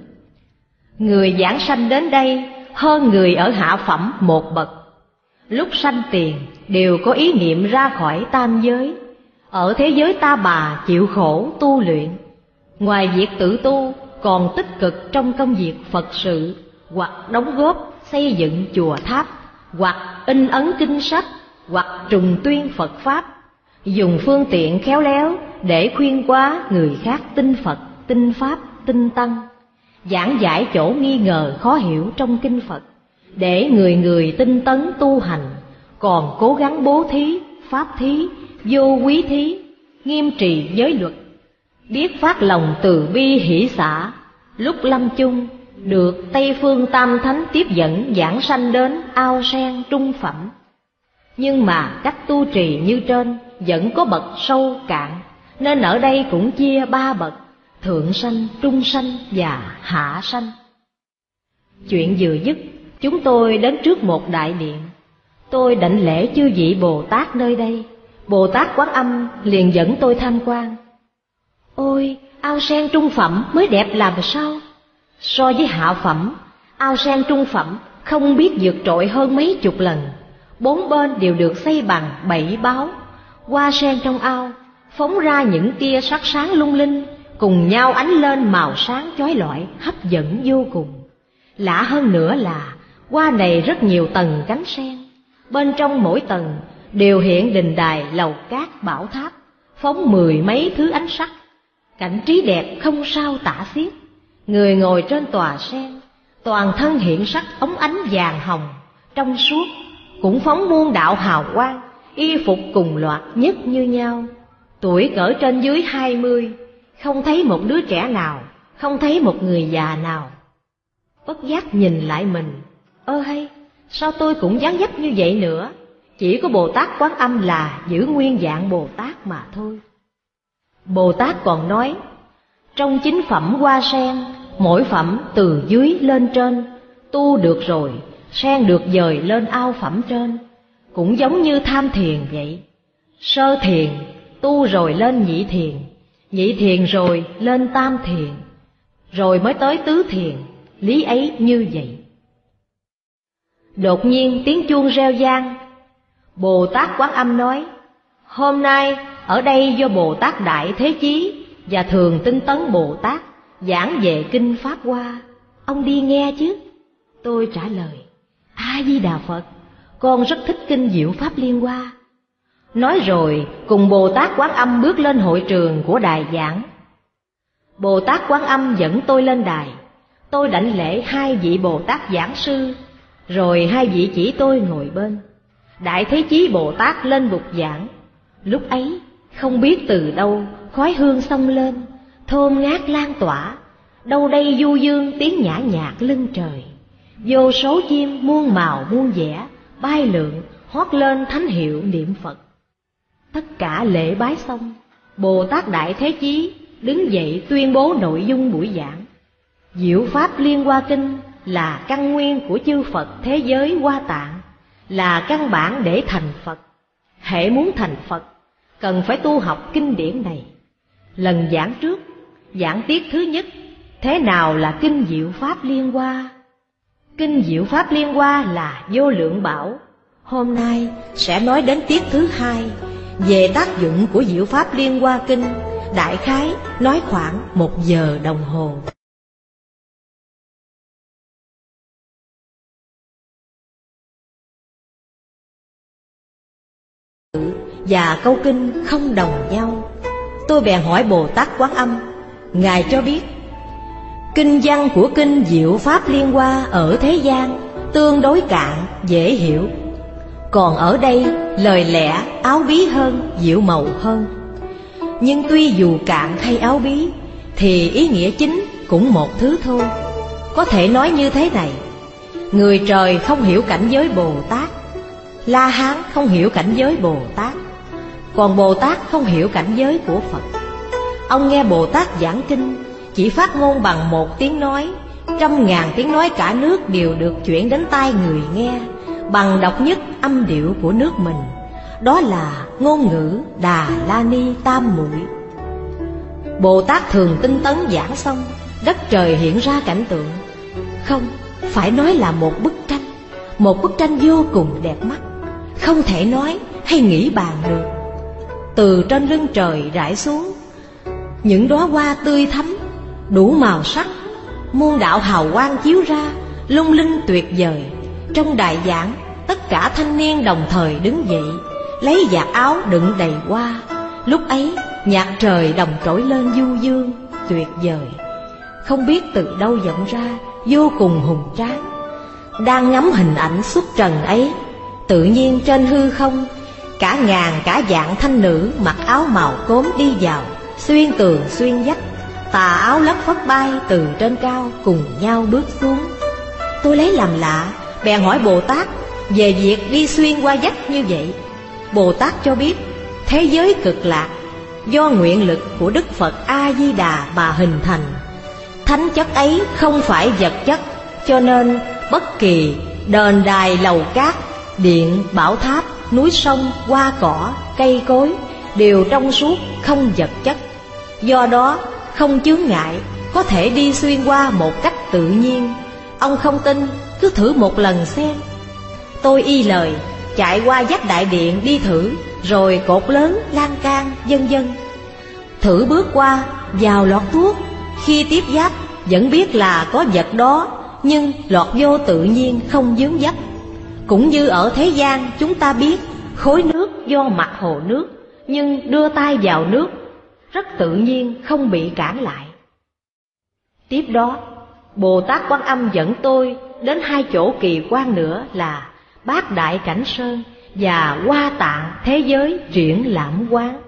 Người giảng sanh đến đây hơn người ở hạ phẩm một bậc. Lúc sanh tiền đều có ý niệm ra khỏi tam giới, ở thế giới Ta Bà chịu khổ tu luyện. Ngoài việc tự tu còn tích cực trong công việc Phật sự, hoặc đóng góp xây dựng chùa tháp, hoặc in ấn kinh sách, hoặc trùng tuyên Phật Pháp, dùng phương tiện khéo léo để khuyên quá người khác tin Phật, tin Pháp, tin Tăng, giảng giải chỗ nghi ngờ khó hiểu trong kinh Phật, để người người tinh tấn tu hành, còn cố gắng bố thí, pháp thí, vô quý thí, nghiêm trì giới luật, biết phát lòng từ bi hỷ xả. Lúc lâm chung được Tây Phương Tam Thánh tiếp dẫn giảng sanh đến ao sen trung phẩm. Nhưng mà cách tu trì như trên vẫn có bậc sâu cạn, nên ở đây cũng chia 3 bậc: thượng sanh, trung sanh và hạ sanh. Chuyện vừa dứt, chúng tôi đến trước một đại điện. Tôi đảnh lễ chư vị Bồ Tát nơi đây. Bồ Tát Quán Âm liền dẫn tôi tham quan. Ôi, ao sen trung phẩm mới đẹp làm sao? So với hạ phẩm, ao sen trung phẩm không biết vượt trội hơn mấy chục lần. 4 bên đều được xây bằng 7 báo. Hoa sen trong ao phóng ra những tia sắc sáng lung linh, cùng nhau ánh lên màu sáng chói lọi, hấp dẫn vô cùng. Lạ hơn nữa là hoa này rất nhiều tầng cánh sen, bên trong mỗi tầng đều hiện đình đài, lầu cát, bảo tháp, phóng 10 mấy thứ ánh sắc. Cảnh trí đẹp không sao tả xiết. Người ngồi trên tòa sen toàn thân hiện sắc óng ánh vàng hồng trong suốt, cũng phóng muôn đạo hào quang, y phục cùng loạt nhất như nhau. Tuổi cỡ trên dưới 20, không thấy một đứa trẻ nào, không thấy một người già nào. Bất giác nhìn lại mình, ơ hay, sao tôi cũng dáng dấp như vậy nữa? Chỉ có Bồ Tát Quán Âm là giữ nguyên dạng Bồ Tát mà thôi. Bồ Tát còn nói, trong 9 phẩm hoa sen, mỗi phẩm từ dưới lên trên, tu được rồi, sen được dời lên ao phẩm trên. Cũng giống như tham thiền vậy. Sơ thiền, tu rồi lên nhị thiền, nhị thiền rồi lên tam thiền, rồi mới tới tứ thiền, lý ấy như vậy. Đột nhiên tiếng chuông reo vang. Bồ Tát Quán Âm nói: hôm nay ở đây do Bồ Tát Đại Thế Chí và Thường Tinh Tấn Bồ Tát giảng về kinh Pháp Hoa, ông đi nghe chứ? Tôi trả lời: A Di Đà Phật, con rất thích kinh Diệu Pháp Liên Hoa. Nói rồi cùng Bồ Tát Quán Âm bước lên hội trường của đài giảng. Bồ Tát Quán Âm dẫn tôi lên đài. Tôi đảnh lễ hai vị Bồ Tát giảng sư, rồi hai vị chỉ tôi ngồi bên. Đại Thế Chí Bồ Tát lên bục giảng. Lúc ấy không biết từ đâu khói hương xông lên, thơm ngát lan tỏa. Đâu đây du dương tiếng nhã nhạc lưng trời. Vô số chim muôn màu muôn vẻ bay lượn hót lên thánh hiệu niệm Phật. Tất cả lễ bái xong, Bồ Tát Đại Thế Chí đứng dậy tuyên bố nội dung buổi giảng. Diệu Pháp Liên Hoa Kinh là căn nguyên của chư Phật thế giới Hoa Tạng, là căn bản để thành Phật. Hễ muốn thành Phật, cần phải tu học kinh điển này. Lần giảng trước, giảng tiết thứ nhất, thế nào là kinh Diệu Pháp Liên Hoa? Kinh Diệu Pháp Liên Hoa là vô lượng bảo. Hôm nay sẽ nói đến tiết thứ hai, về tác dụng của Diệu Pháp Liên Hoa Kinh, đại khái nói khoảng 1 giờ đồng hồ. Và câu kinh không đồng nhau. Tôi bèn hỏi Bồ Tát Quán Âm. Ngài cho biết kinh văn của kinh Diệu Pháp Liên Hoa ở thế gian tương đối cạn, dễ hiểu. Còn ở đây lời lẽ áo bí hơn, diệu màu hơn. Nhưng tuy dù cạn hay áo bí, thì ý nghĩa chính cũng một thứ thôi. Có thể nói như thế này: người trời không hiểu cảnh giới Bồ Tát, La Hán không hiểu cảnh giới Bồ Tát, còn Bồ Tát không hiểu cảnh giới của Phật. Ông nghe Bồ Tát giảng kinh, chỉ phát ngôn bằng một tiếng nói, 100.000 tiếng nói cả nước đều được chuyển đến tai người nghe, bằng độc nhất âm điệu của nước mình. Đó là ngôn ngữ Đà La Ni Tam Muội. Bồ Tát Thường Tinh Tấn giảng xong, đất trời hiện ra cảnh tượng, không phải nói là một bức tranh vô cùng đẹp mắt, không thể nói hay nghĩ bàn được. Từ trên lưng trời rải xuống những đóa hoa tươi thắm, đủ màu sắc, muôn đạo hào quang chiếu ra, lung linh tuyệt vời. Trong đại giảng, tất cả thanh niên đồng thời đứng dậy, lấy vạt áo đựng đầy hoa. Lúc ấy nhạc trời đồng trỗi lên du dương, tuyệt vời, không biết từ đâu vọng ra, vô cùng hùng tráng. Đang ngắm hình ảnh xuất trần ấy, tự nhiên trên hư không, cả ngàn cả vạn thanh nữ mặc áo màu cốm đi vào, xuyên tường xuyên vách, tà áo lất phất bay từ trên cao cùng nhau bước xuống. Tôi lấy làm lạ, bèn hỏi Bồ Tát về việc đi xuyên qua vách như vậy. Bồ Tát cho biết thế giới cực lạc do nguyện lực của Đức Phật A Di Đà mà hình thành. Thánh chất ấy không phải vật chất, cho nên bất kỳ đền đài lầu cát, điện bảo tháp, núi sông, hoa cỏ, cây cối đều trong suốt, không vật chất. Do đó không chướng ngại, có thể đi xuyên qua một cách tự nhiên. Ông không tin, cứ thử một lần xem. Tôi y lời, chạy qua vách đại điện đi thử, rồi cột lớn, lan can, vân vân. Thử bước qua, vào lọt tuốt, khi tiếp giáp vẫn biết là có vật đó, nhưng lọt vô tự nhiên, không vướng vách. Cũng như ở thế gian chúng ta biết khối nước do mặt hồ nước, nhưng đưa tay vào nước rất tự nhiên, không bị cản lại. Tiếp đó Bồ Tát Quán Âm dẫn tôi đến 2 chỗ kỳ quan nữa là Bát Đại Cảnh Sơn và Hoa Tạng Thế Giới Triển Lãm Quán.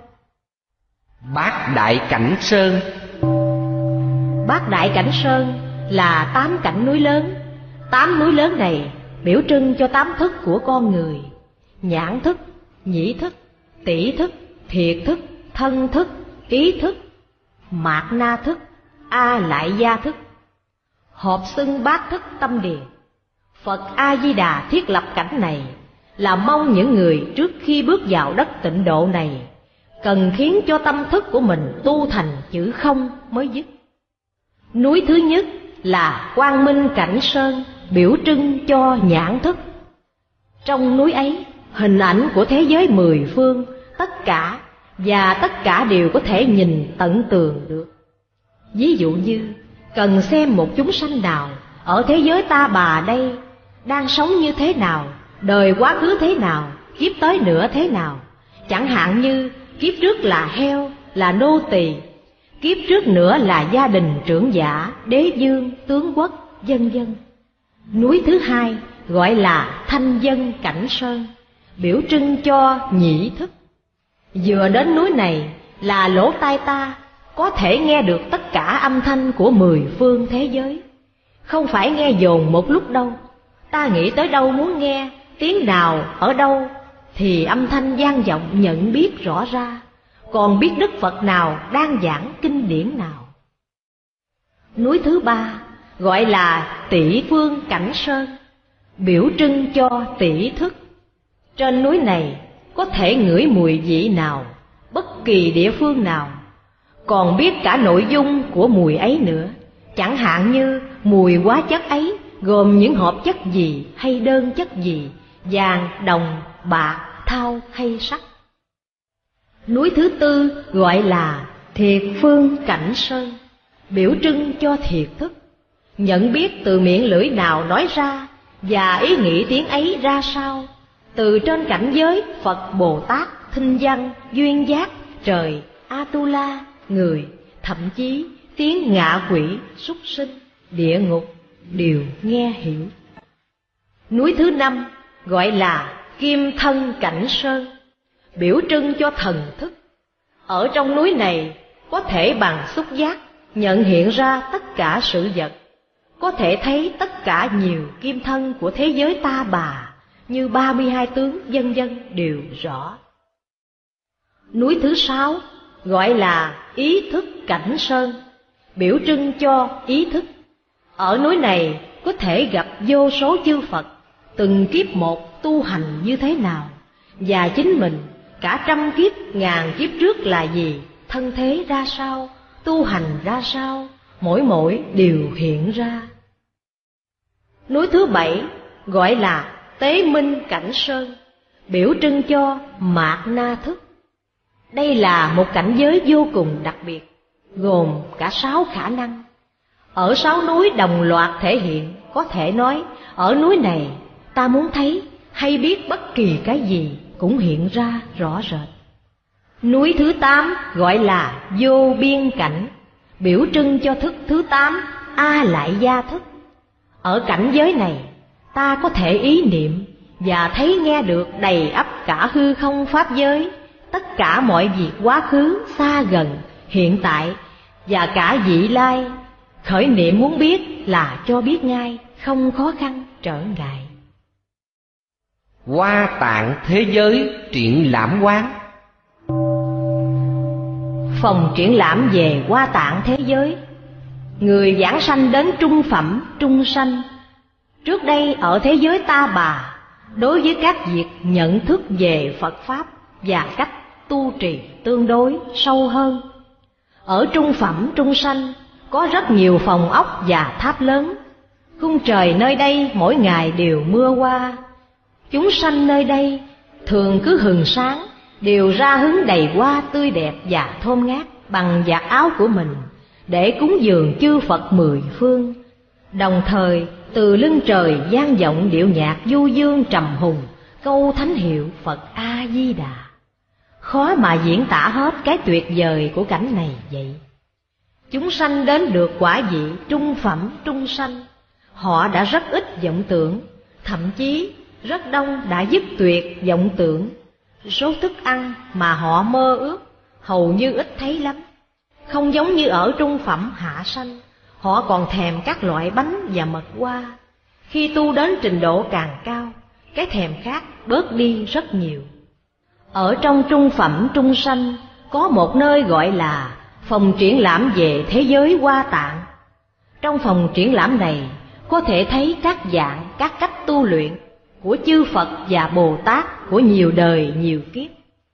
Bát Đại Cảnh Sơn. Bát Đại Cảnh Sơn là 8 cảnh núi lớn. 8 núi lớn này biểu trưng cho 8 thức của con người: nhãn thức, nhĩ thức, tỷ thức, thiệt thức, thân thức, ý thức, mạt na thức, a lại gia thức, hợp xưng bát thức tâm điền. Phật A Di Đà thiết lập cảnh này là mong những người trước khi bước vào đất tịnh độ này cần khiến cho tâm thức của mình tu thành chữ không mới dứt. Núi thứ nhất là Quang Minh Cảnh Sơn, biểu trưng cho nhãn thức. Trong núi ấy, hình ảnh của thế giới mười phương, tất cả đều có thể nhìn tận tường được. Ví dụ như cần xem một chúng sanh nào ở thế giới Ta Bà đây đang sống như thế nào, đời quá khứ thế nào, kiếp tới nữa thế nào. Chẳng hạn như kiếp trước là heo, là nô tỳ, kiếp trước nữa là gia đình trưởng giả, đế dương, tướng quốc, vân vân. Núi thứ hai gọi là Thanh Dân Cảnh Sơn, biểu trưng cho nhĩ thức. Vừa đến núi này là lỗ tai ta có thể nghe được tất cả âm thanh của mười phương thế giới. Không phải nghe dồn một lúc đâu, ta nghĩ tới đâu muốn nghe tiếng nào ở đâu thì âm thanh vang vọng nhận biết rõ ra, còn biết Đức Phật nào đang giảng kinh điển nào. Núi thứ ba gọi là Tỷ Phương Cảnh Sơn, biểu trưng cho tỷ thức. Trên núi này có thể ngửi mùi vị nào, bất kỳ địa phương nào, còn biết cả nội dung của mùi ấy nữa. Chẳng hạn như mùi hóa chất ấy gồm những hợp chất gì hay đơn chất gì, vàng, đồng, bạc, thau hay sắt. Núi thứ tư gọi là Thiệt Phương Cảnh Sơn, biểu trưng cho thiệt thức, nhận biết từ miệng lưỡi nào nói ra và ý nghĩ tiếng ấy ra sao, từ trên cảnh giới Phật, Bồ Tát, Thinh Văn, Duyên Giác, trời, Atula, người, thậm chí tiếng ngạ quỷ, súc sinh, địa ngục đều nghe hiểu. Núi thứ năm gọi là Kim Thân Cảnh Sơn, biểu trưng cho thần thức. Ở trong núi này có thể bằng xúc giác nhận hiện ra tất cả sự vật, có thể thấy tất cả nhiều kim thân của thế giới Ta Bà như 32 tướng vân vân đều rõ. Núi thứ sáu gọi là Ý Thức Cảnh Sơn, biểu trưng cho ý thức. Ở núi này có thể gặp vô số chư Phật, từng kiếp một tu hành như thế nào, và chính mình cả trăm kiếp ngàn kiếp trước là gì, thân thế ra sao, tu hành ra sao, mỗi đều hiện ra. Núi thứ bảy gọi là Tế Minh Cảnh Sơn, biểu trưng cho mạt na thức. Đây là một cảnh giới vô cùng đặc biệt, gồm cả 6 khả năng. Ở 6 núi đồng loạt thể hiện, có thể nói ở núi này ta muốn thấy hay biết bất kỳ cái gì cũng hiện ra rõ rệt. Núi thứ 8 gọi là Vô Biên Cảnh, biểu trưng cho thức thứ 8, A Lại Gia Thức. Ở cảnh giới này ta có thể ý niệm và thấy nghe được đầy ắp cả hư không pháp giới, tất cả mọi việc quá khứ, xa gần, hiện tại và cả vị lai. Khởi niệm muốn biết là cho biết ngay, không khó khăn trở ngại. Hoa Tạng Thế Giới Triển Lãm Quán. Phòng triển lãm về Hoa Tạng thế giới. Người giảng sanh đến trung phẩm, trung sanh. Trước đây ở thế giới Ta Bà, đối với các việc nhận thức về Phật Pháp và cách tu trì tương đối sâu hơn. Ở trung phẩm, trung sanh có rất nhiều phòng ốc và tháp lớn. Khung trời nơi đây mỗi ngày đều mưa hoa. Chúng sanh nơi đây thường cứ hừng sáng đều ra hứng đầy hoa tươi đẹp và thơm ngát bằng vạt áo của mình để cúng dường chư Phật mười phương. Đồng thời từ lưng trời vang vọng điệu nhạc du dương trầm hùng, câu thánh hiệu Phật A Di Đà. Khó mà diễn tả hết cái tuyệt vời của cảnh này vậy. Chúng sanh đến được quả vị trung phẩm trung sanh, họ đã rất ít vọng tưởng, thậm chí rất đông đã dứt tuyệt vọng tưởng. Số thức ăn mà họ mơ ước hầu như ít thấy lắm. Không giống như ở trung phẩm hạ sanh, họ còn thèm các loại bánh và mật hoa. Khi tu đến trình độ càng cao, cái thèm khát bớt đi rất nhiều. Ở trong trung phẩm trung sanh có một nơi gọi là phòng triển lãm về thế giới Hoa Tạng. Trong phòng triển lãm này có thể thấy các dạng, các cách tu luyện của chư Phật và Bồ Tát của nhiều đời nhiều kiếp.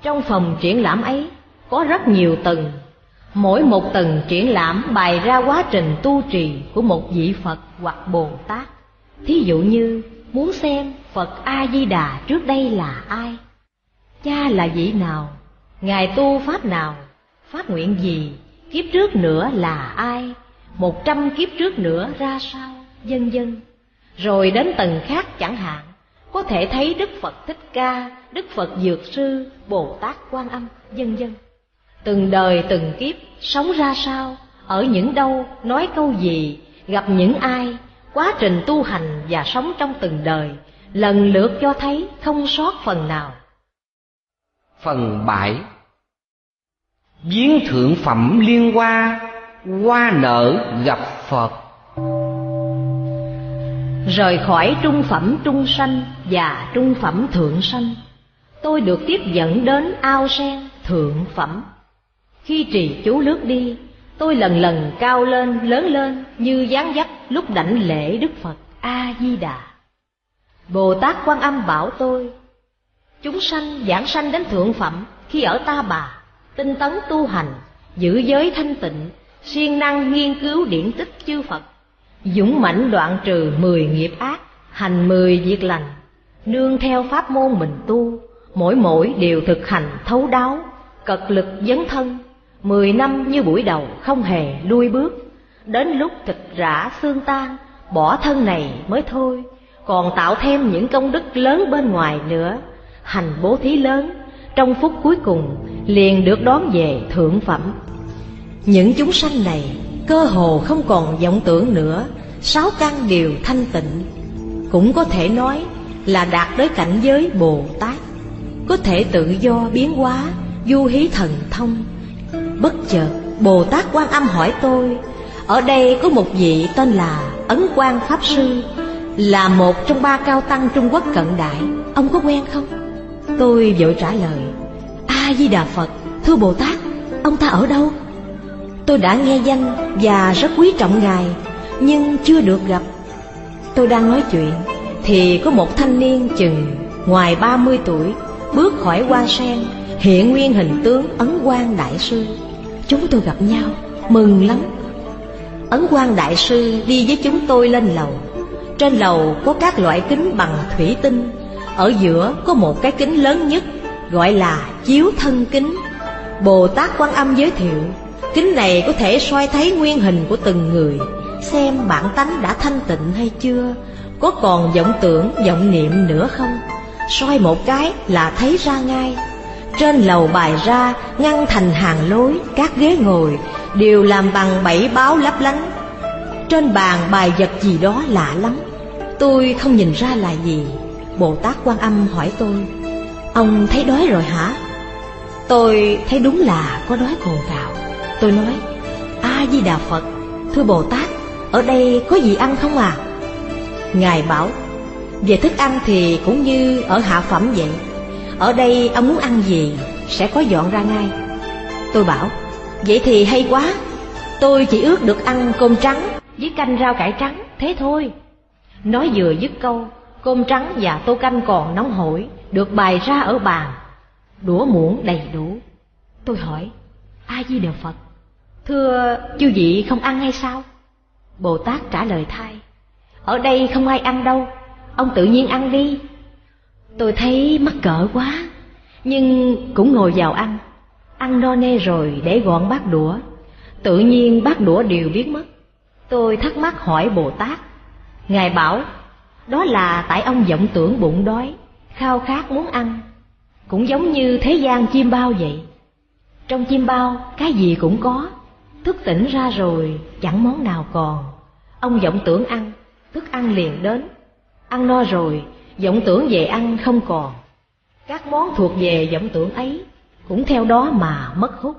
Trong phòng triển lãm ấy có rất nhiều tầng, mỗi một tầng triển lãm bày ra quá trình tu trì của một vị Phật hoặc Bồ Tát. Thí dụ như muốn xem Phật A-di-đà trước đây là ai, cha là vị nào, ngài tu pháp nào, phát nguyện gì, kiếp trước nữa là ai, 100 kiếp trước nữa ra sao, vân vân. Rồi đến tầng khác chẳng hạn, có thể thấy Đức Phật Thích Ca, Đức Phật Dược Sư, Bồ Tát Quan Âm, vân vân. Từng đời từng kiếp sống ra sao, ở những đâu, nói câu gì, gặp những ai, quá trình tu hành và sống trong từng đời, lần lượt cho thấy không sót phần nào. Phần 7. Viếng thượng phẩm liên hoa, hoa nở gặp Phật. Rời khỏi trung phẩm trung sanh và trung phẩm thượng sanh, tôi được tiếp dẫn đến ao sen thượng phẩm. Khi trì chú lướt đi, tôi lần lần cao lên, lớn lên như dáng dấp lúc đảnh lễ Đức Phật A-di-đà. Bồ Tát Quan Âm bảo tôi, chúng sanh giảng sanh đến thượng phẩm khi ở Ta Bà, tinh tấn tu hành, giữ giới thanh tịnh, siêng năng nghiên cứu điển tích chư Phật, dũng mãnh đoạn trừ 10 nghiệp ác, hành 10 việc lành, nương theo pháp môn mình tu, mỗi đều thực hành thấu đáo, cật lực dấn thân, 10 năm như buổi đầu không hề lui bước, đến lúc thịt rã xương tan, bỏ thân này mới thôi, còn tạo thêm những công đức lớn bên ngoài nữa, hành bố thí lớn, trong phút cuối cùng liền được đón về thượng phẩm. Những chúng sanh này cơ hồ không còn vọng tưởng nữa, 6 căn đều thanh tịnh, cũng có thể nói là đạt tới cảnh giới Bồ Tát, có thể tự do biến hóa, du hí thần thông. Bất chợt Bồ Tát Quan Âm hỏi tôi, ở đây có một vị tên là Ấn Quang Pháp Sư, là một trong 3 cao tăng Trung Quốc cận đại, ông có quen không? Tôi vội trả lời, A-di-đà Phật, thưa Bồ Tát, ông ta ở đâu? Tôi đã nghe danh và rất quý trọng ngài, nhưng chưa được gặp. Tôi đang nói chuyện thì có một thanh niên chừng ngoài 30 tuổi bước khỏi hoa sen, hiện nguyên hình tướng Ấn Quang Đại Sư. Chúng tôi gặp nhau, mừng lắm. Ấn Quang Đại Sư đi với chúng tôi lên lầu. Trên lầu có các loại kính bằng thủy tinh, ở giữa có một cái kính lớn nhất, gọi là chiếu thân kính. Bồ Tát Quan Âm giới thiệu, kính này có thể soi thấy nguyên hình của từng người, xem bản tánh đã thanh tịnh hay chưa, có còn vọng tưởng, vọng niệm nữa không. Soi một cái là thấy ra ngay. Trên lầu bày ra ngăn thành hàng lối, các ghế ngồi đều làm bằng 7 báo lấp lánh. Trên bàn bài vật gì đó lạ lắm, tôi không nhìn ra là gì. Bồ Tát Quan Âm hỏi tôi, ông thấy đói rồi hả? Tôi thấy đúng là có đói cồn cào. Tôi nói, A-di-đà Phật, thưa Bồ Tát, ở đây có gì ăn không à? Ngài bảo, về thức ăn thì cũng như ở hạ phẩm vậy, ở đây ông muốn ăn gì sẽ có dọn ra ngay. Tôi bảo, vậy thì hay quá, tôi chỉ ước được ăn cơm trắng với canh rau cải trắng, thế thôi. Nói vừa dứt câu, cơm trắng và tô canh còn nóng hổi được bày ra ở bàn, đũa muỗng đầy đủ. Tôi hỏi, A-di-đà Phật, thưa chư vị không ăn hay sao? Bồ Tát trả lời thay, ở đây không ai ăn đâu, ông tự nhiên ăn đi. Tôi thấy mắc cỡ quá, nhưng cũng ngồi vào ăn. Ăn no nê rồi để gọn bát đũa, tự nhiên bát đũa đều biến mất. Tôi thắc mắc hỏi Bồ Tát. Ngài bảo, đó là tại ông vọng tưởng bụng đói, khao khát muốn ăn, cũng giống như thế gian chim bao vậy. Trong chim bao cái gì cũng có, thức tỉnh ra rồi chẳng món nào còn. Ông vọng tưởng ăn, thức ăn liền đến. Ăn no rồi, vọng tưởng về ăn không còn. Các món thuộc về vọng tưởng ấy cũng theo đó mà mất hút.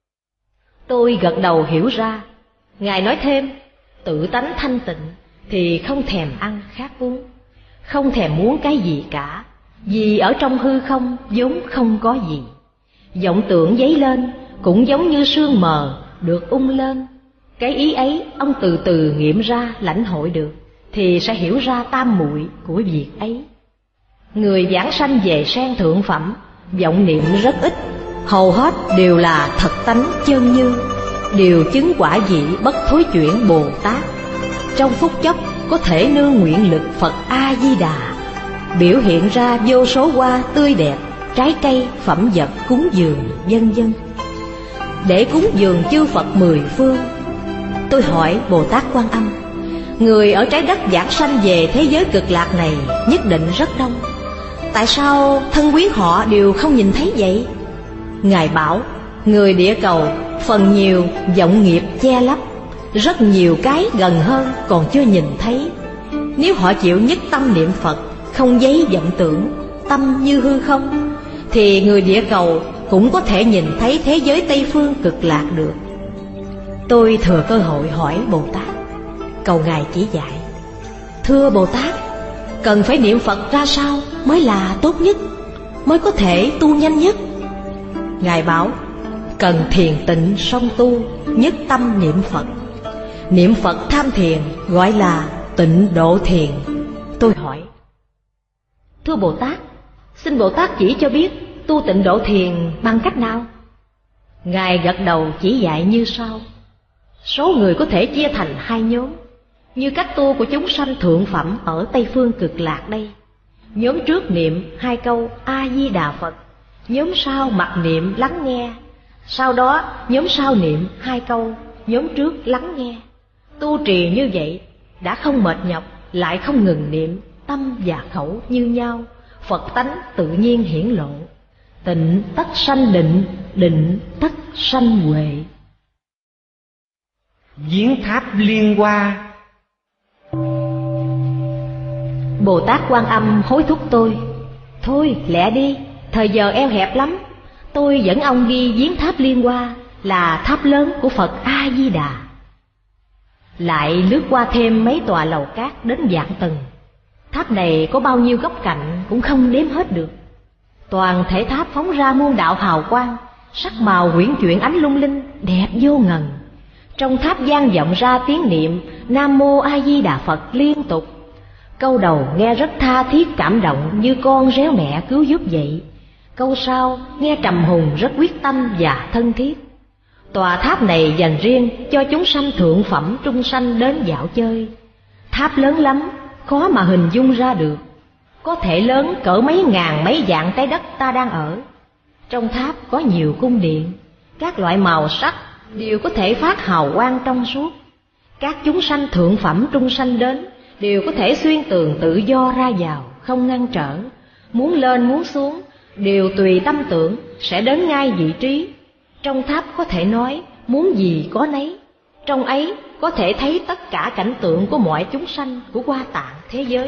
Tôi gật đầu hiểu ra. Ngài nói thêm, tự tánh thanh tịnh thì không thèm ăn khát uống, không thèm muốn cái gì cả, vì ở trong hư không vốn không có gì. Vọng tưởng dấy lên cũng giống như sương mờ được ung lên. Cái ý ấy ông từ từ nghiệm ra lãnh hội được, thì sẽ hiểu ra tam muội của việc ấy. Người giảng sanh về sen thượng phẩm vọng niệm rất ít, hầu hết đều là thật tánh chân như, đều chứng quả vị bất thối chuyển Bồ Tát. Trong phút chốc có thể nương nguyện lực Phật A Di Đà, biểu hiện ra vô số hoa tươi đẹp, trái cây, phẩm vật cúng dường vân vân, để cúng dường chư Phật mười phương. Tôi hỏi Bồ Tát Quan Âm, người ở trái đất giảng sanh về thế giới cực lạc này nhất định rất đông, tại sao thân quyến họ đều không nhìn thấy vậy? Ngài bảo, người địa cầu phần nhiều vọng nghiệp che lấp, rất nhiều cái gần hơn còn chưa nhìn thấy. Nếu họ chịu nhất tâm niệm Phật, không giấy vọng tưởng, tâm như hư không, thì người địa cầu cũng có thể nhìn thấy thế giới Tây Phương cực lạc được. Tôi thừa cơ hội hỏi Bồ Tát, cầu Ngài chỉ dạy. Thưa Bồ Tát, cần phải niệm Phật ra sao mới là tốt nhất, mới có thể tu nhanh nhất? Ngài bảo, cần thiền tịnh song tu, nhất tâm niệm Phật. Niệm Phật tham thiền gọi là tịnh độ thiền. Tôi hỏi, thưa Bồ Tát, xin Bồ Tát chỉ cho biết tu tịnh độ thiền bằng cách nào? Ngài gật đầu chỉ dạy như sau. Số người có thể chia thành hai nhóm, như cách tu của chúng sanh thượng phẩm ở Tây Phương cực lạc đây. Nhóm trước niệm 2 câu A Di Đà Phật, nhóm sau mặc niệm lắng nghe. Sau đó nhóm sau niệm 2 câu, nhóm trước lắng nghe. Tu trì như vậy đã không mệt nhọc, lại không ngừng niệm, tâm và khẩu như nhau, Phật tánh tự nhiên hiển lộ. Tịnh tất sanh định, định tất sanh huệ. Viếng tháp Liên Hoa. Bồ Tát Quan Âm hối thúc tôi, thôi lẹ đi, thời giờ eo hẹp lắm. Tôi dẫn ông đi viếng tháp Liên Hoa, là tháp lớn của Phật A Di Đà. Lại lướt qua thêm mấy tòa lầu cát đến vạn tầng. Tháp này có bao nhiêu góc cạnh cũng không đếm hết được. Toàn thể tháp phóng ra muôn đạo hào quang, sắc màu huyễn chuyển ánh lung linh, đẹp vô ngần. Trong tháp vang vọng ra tiếng niệm Nam Mô A Di Đà Phật liên tục. Câu đầu nghe rất tha thiết cảm động, như con réo mẹ cứu giúp vậy. Câu sau nghe trầm hùng, rất quyết tâm và thân thiết. Tòa tháp này dành riêng cho chúng sanh thượng phẩm trung sanh đến dạo chơi. Tháp lớn lắm, khó mà hình dung ra được, có thể lớn cỡ mấy ngàn mấy vạn trái đất ta đang ở. Trong tháp có nhiều cung điện, các loại màu sắc đều có thể phát hào quang trong suốt. Các chúng sanh thượng phẩm trung sanh đến đều có thể xuyên tường tự do ra vào, không ngăn trở. Muốn lên muốn xuống đều tùy tâm tưởng sẽ đến ngay vị trí. Trong tháp có thể nói muốn gì có nấy. Trong ấy có thể thấy tất cả cảnh tượng của mọi chúng sanh của Hoa Tạng thế giới.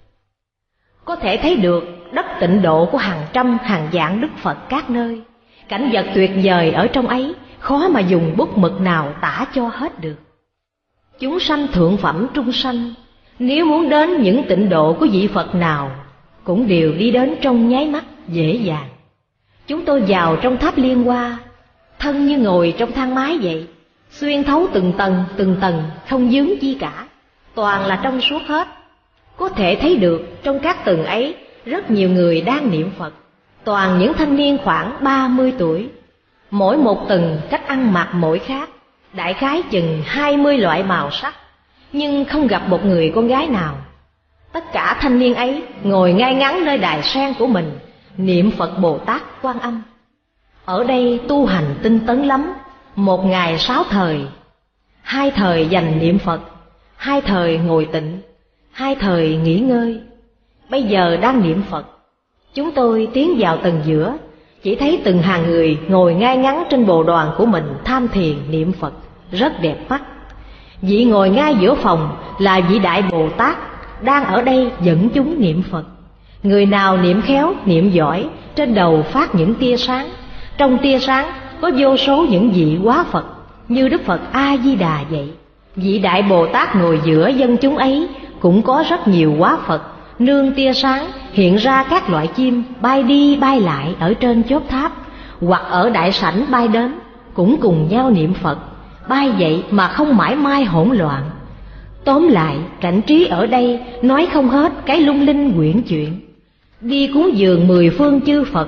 Có thể thấy được đất tịnh độ của hàng trăm hàng vạn Đức Phật các nơi. Cảnh vật tuyệt vời ở trong ấy khó mà dùng bút mực nào tả cho hết được. Chúng sanh thượng phẩm trung sanh nếu muốn đến những tịnh độ của vị Phật nào cũng đều đi đến trong nháy mắt dễ dàng. Chúng tôi vào trong tháp Liên Hoa, thân như ngồi trong thang máy vậy, xuyên thấu từng tầng không vướng chi cả, toàn là trong suốt hết. Có thể thấy được trong các tầng ấy rất nhiều người đang niệm Phật, toàn những thanh niên khoảng 30 tuổi. Mỗi một tầng cách ăn mặc mỗi khác, đại khái chừng 20 loại màu sắc, nhưng không gặp một người con gái nào. Tất cả thanh niên ấy ngồi ngay ngắn nơi đài sen của mình, niệm Phật Bồ Tát Quan Âm. Ở đây tu hành tinh tấn lắm, 1 ngày 6 thời, 2 thời dành niệm Phật, 2 thời ngồi tịnh, 2 thời nghỉ ngơi. Bây giờ đang niệm Phật. Chúng tôi tiến vào tầng giữa, chỉ thấy từng hàng người ngồi ngay ngắn trên bồ đoàn của mình tham thiền niệm Phật, rất đẹp mắt. Vị ngồi ngay giữa phòng là vị Đại Bồ Tát đang ở đây dẫn chúng niệm Phật. Người nào niệm khéo, niệm giỏi, trên đầu phát những tia sáng. Trong tia sáng có vô số những vị hóa Phật, như Đức Phật A Di Đà vậy. Vị Đại Bồ Tát ngồi giữa dân chúng ấy cũng có rất nhiều hóa Phật, nương tia sáng hiện ra các loại chim bay đi bay lại ở trên chóp tháp, hoặc ở đại sảnh bay đến, cũng cùng nhau niệm Phật, bay vậy mà không mãi mai hỗn loạn. Tóm lại, cảnh trí ở đây nói không hết cái lung linh quyển chuyển. Đi cúng dường 10 phương chư Phật,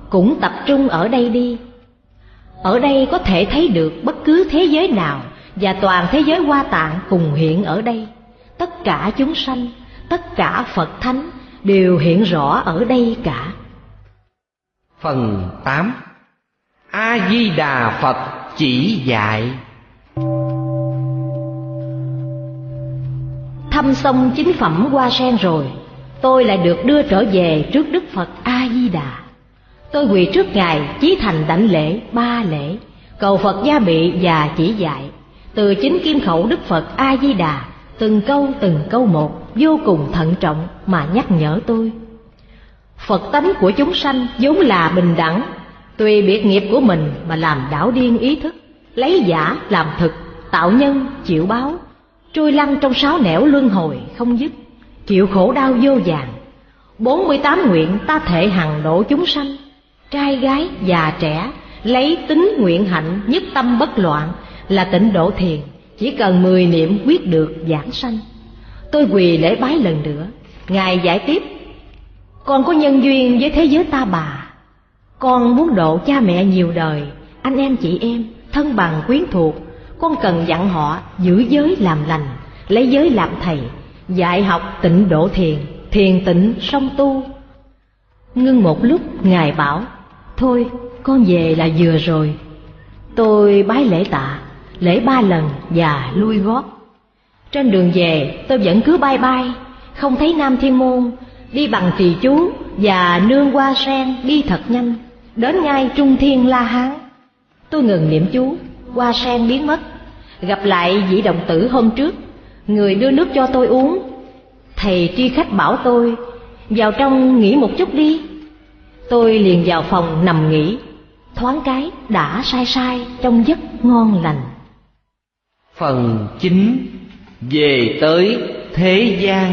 cũng tập trung ở đây đi. Ở đây có thể thấy được bất cứ thế giới nào, và toàn thế giới Hoa Tạng cùng hiện ở đây. Tất cả chúng sanh, tất cả Phật Thánh đều hiện rõ ở đây cả. Phần 8. A-di-đà Phật chỉ dạy. Thăm xong chính phẩm Hoa Sen rồi, tôi lại được đưa trở về trước Đức Phật A-di-đà. Tôi quỳ trước Ngài chí thành đảnh lễ 3 lễ, cầu Phật gia bị và chỉ dạy. Từ chính kim khẩu Đức Phật A-di-đà, từng câu một, vô cùng thận trọng mà nhắc nhở tôi. Phật tánh của chúng sanh vốn là bình đẳng, tùy biệt nghiệp của mình mà làm đảo điên ý thức, lấy giả làm thực, tạo nhân chịu báo, trôi lăn trong 6 nẻo luân hồi không dứt, chịu khổ đau vô vàn. 48 nguyện ta thệ hằng độ chúng sanh, trai gái già trẻ, lấy tính nguyện hạnh nhất tâm bất loạn là tịnh độ thiền, chỉ cần 10 niệm quyết được giảng sanh. Tôi quỳ lễ bái lần nữa. Ngài giải tiếp: con có nhân duyên với thế giới ta bà, con muốn độ cha mẹ nhiều đời, anh em chị em, thân bằng quyến thuộc. Con cần dặn họ giữ giới làm lành, lấy giới làm thầy, dạy học tịnh độ thiền, thiền tịnh song tu. Ngưng một lúc, Ngài bảo: thôi con về là vừa rồi. Tôi bái lễ tạ, lễ 3 lần và lui gót. Trên đường về tôi vẫn cứ bay, không thấy Nam Thiên Môn, đi bằng trì chú và nương Hoa Sen đi thật nhanh, đến ngay Trung Thiên La Hán. Tôi ngừng niệm chú, Hoa Sen biến mất. Gặp lại vị đồng tử hôm trước, người đưa nước cho tôi uống. Thầy tri khách bảo tôi vào trong nghỉ một chút đi. Tôi liền vào phòng nằm nghỉ, thoáng cái đã say trong giấc ngon lành. Phần 9. Về tới thế gian.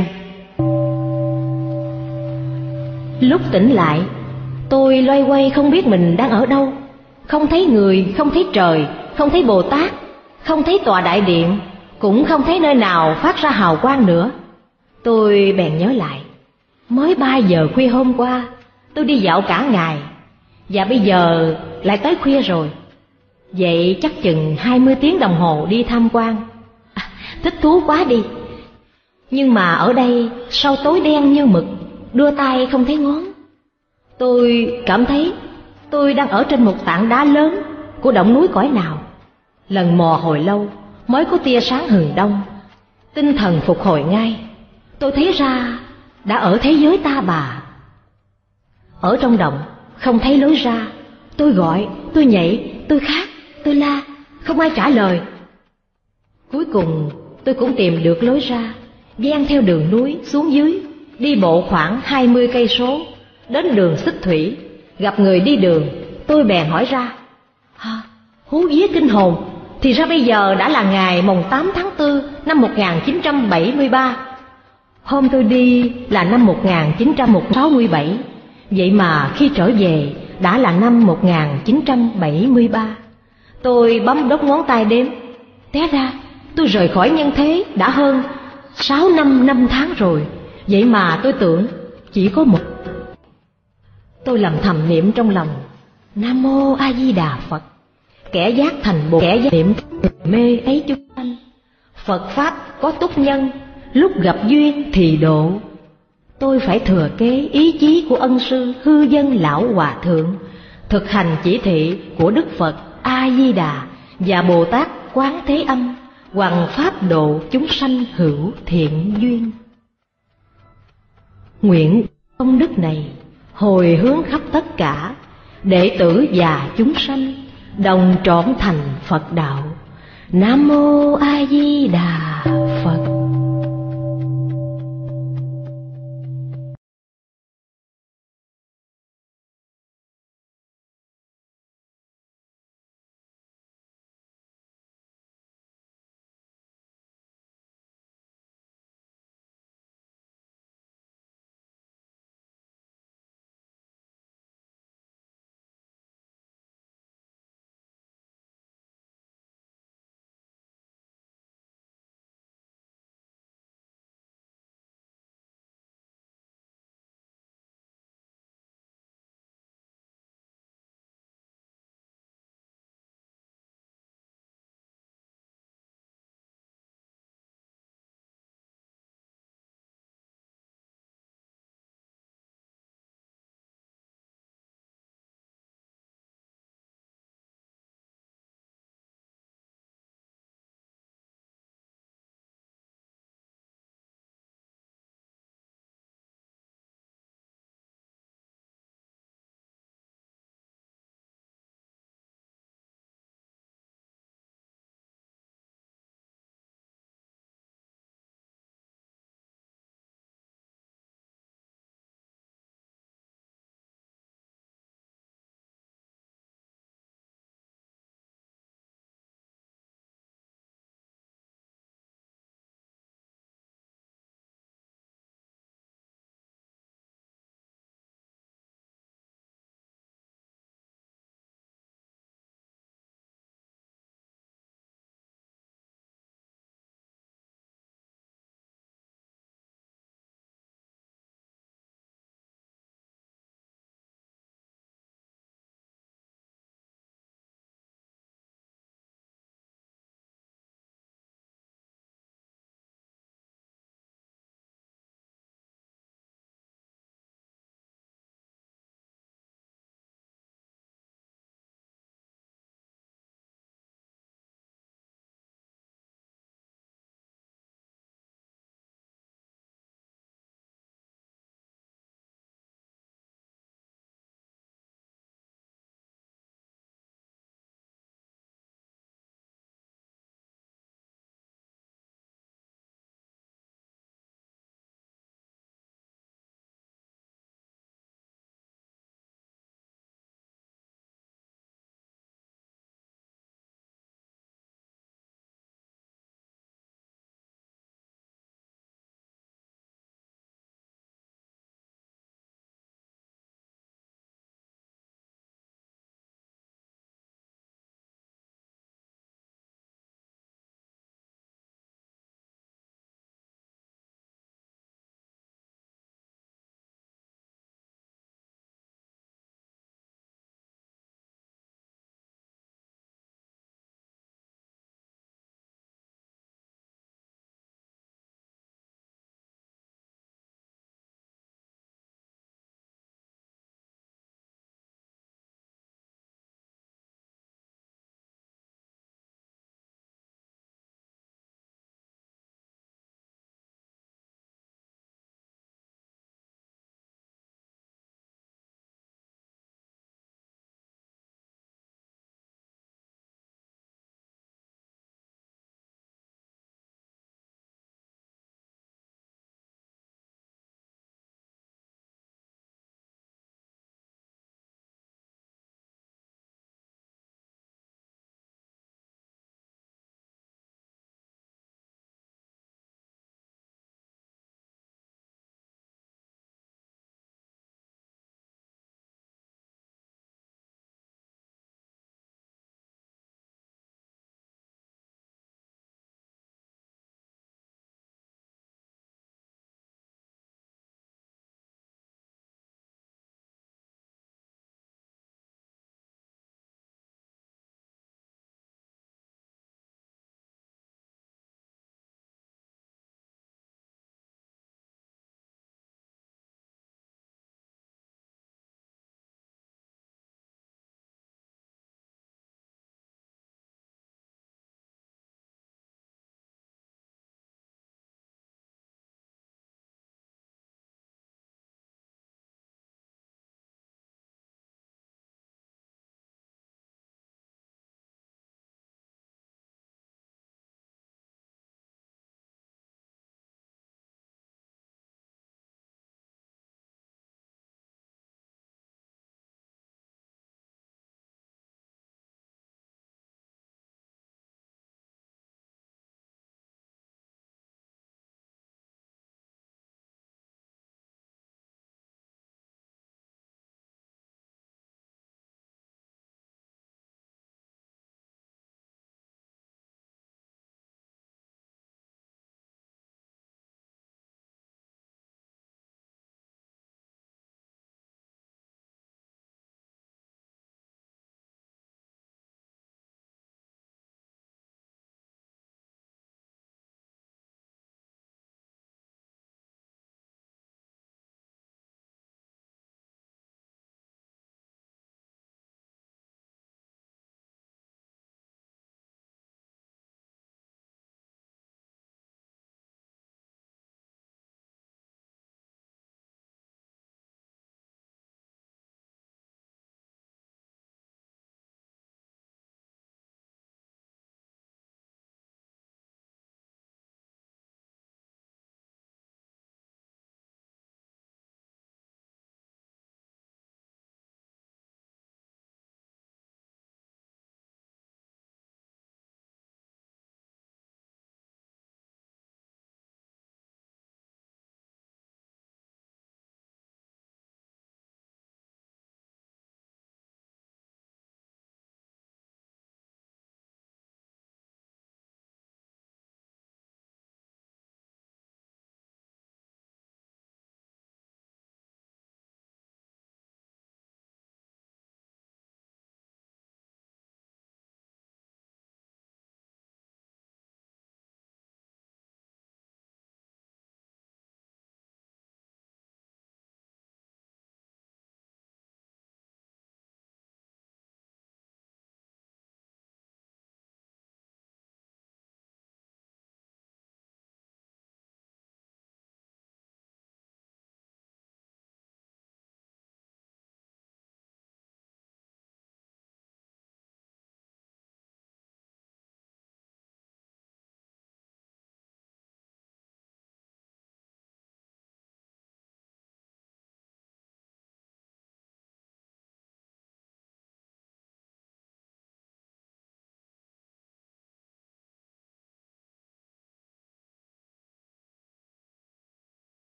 Lúc tỉnh lại, tôi loay hoay không biết mình đang ở đâu. Không thấy người, không thấy trời, không thấy Bồ Tát, không thấy tòa đại điện, cũng không thấy nơi nào phát ra hào quang nữa. Tôi bèn nhớ lại, mới 3 giờ khuya hôm qua tôi đi dạo cả ngày, và bây giờ lại tới khuya rồi. Vậy chắc chừng 20 tiếng đồng hồ đi tham quan. Thích thú quá đi. Nhưng mà ở đây sau tối đen như mực, đưa tay không thấy ngón. Tôi cảm thấy tôi đang ở trên một tảng đá lớn của động núi cõi nào. Lần mò hồi lâu mới có tia sáng hừng đông, tinh thần phục hồi ngay. Tôi thấy ra đã ở thế giới ta bà. Ở trong động không thấy lối ra. Tôi gọi, tôi nhảy, tôi khát, tôi la, không ai trả lời. Cuối cùng tôi cũng tìm được lối ra, ven theo đường núi xuống dưới, đi bộ khoảng 20 cây số đến đường Xích Thủy. Gặp người đi đường, tôi bèn hỏi ra. Hú vía kinh hồn, thì ra bây giờ đã là ngày mùng 8 tháng 4 năm 1973. Hôm tôi đi là năm 1967, vậy mà khi trở về đã là năm 1973. Tôi bấm đốt ngón tay đếm, té ra tôi rời khỏi nhân thế đã hơn 6 năm tháng rồi. Vậy mà tôi tưởng chỉ có một. Tôi lầm thầm niệm trong lòng: Nam Mô A Di Đà Phật. Kẻ giác thành Bồ, kẻ giác niệm mê ấy chúng sanh. Phật Pháp có túc nhân, lúc gặp duyên thì độ. Tôi phải thừa kế ý chí của ân sư hư dân lão hòa thượng, thực hành chỉ thị của Đức Phật A Di Đà và Bồ Tát Quán Thế Âm, hoằng pháp độ chúng sanh hữu thiện duyên. Nguyện công đức này hồi hướng khắp tất cả đệ tử và chúng sanh, đồng trọn thành Phật đạo. Nam Mô A Di Đà.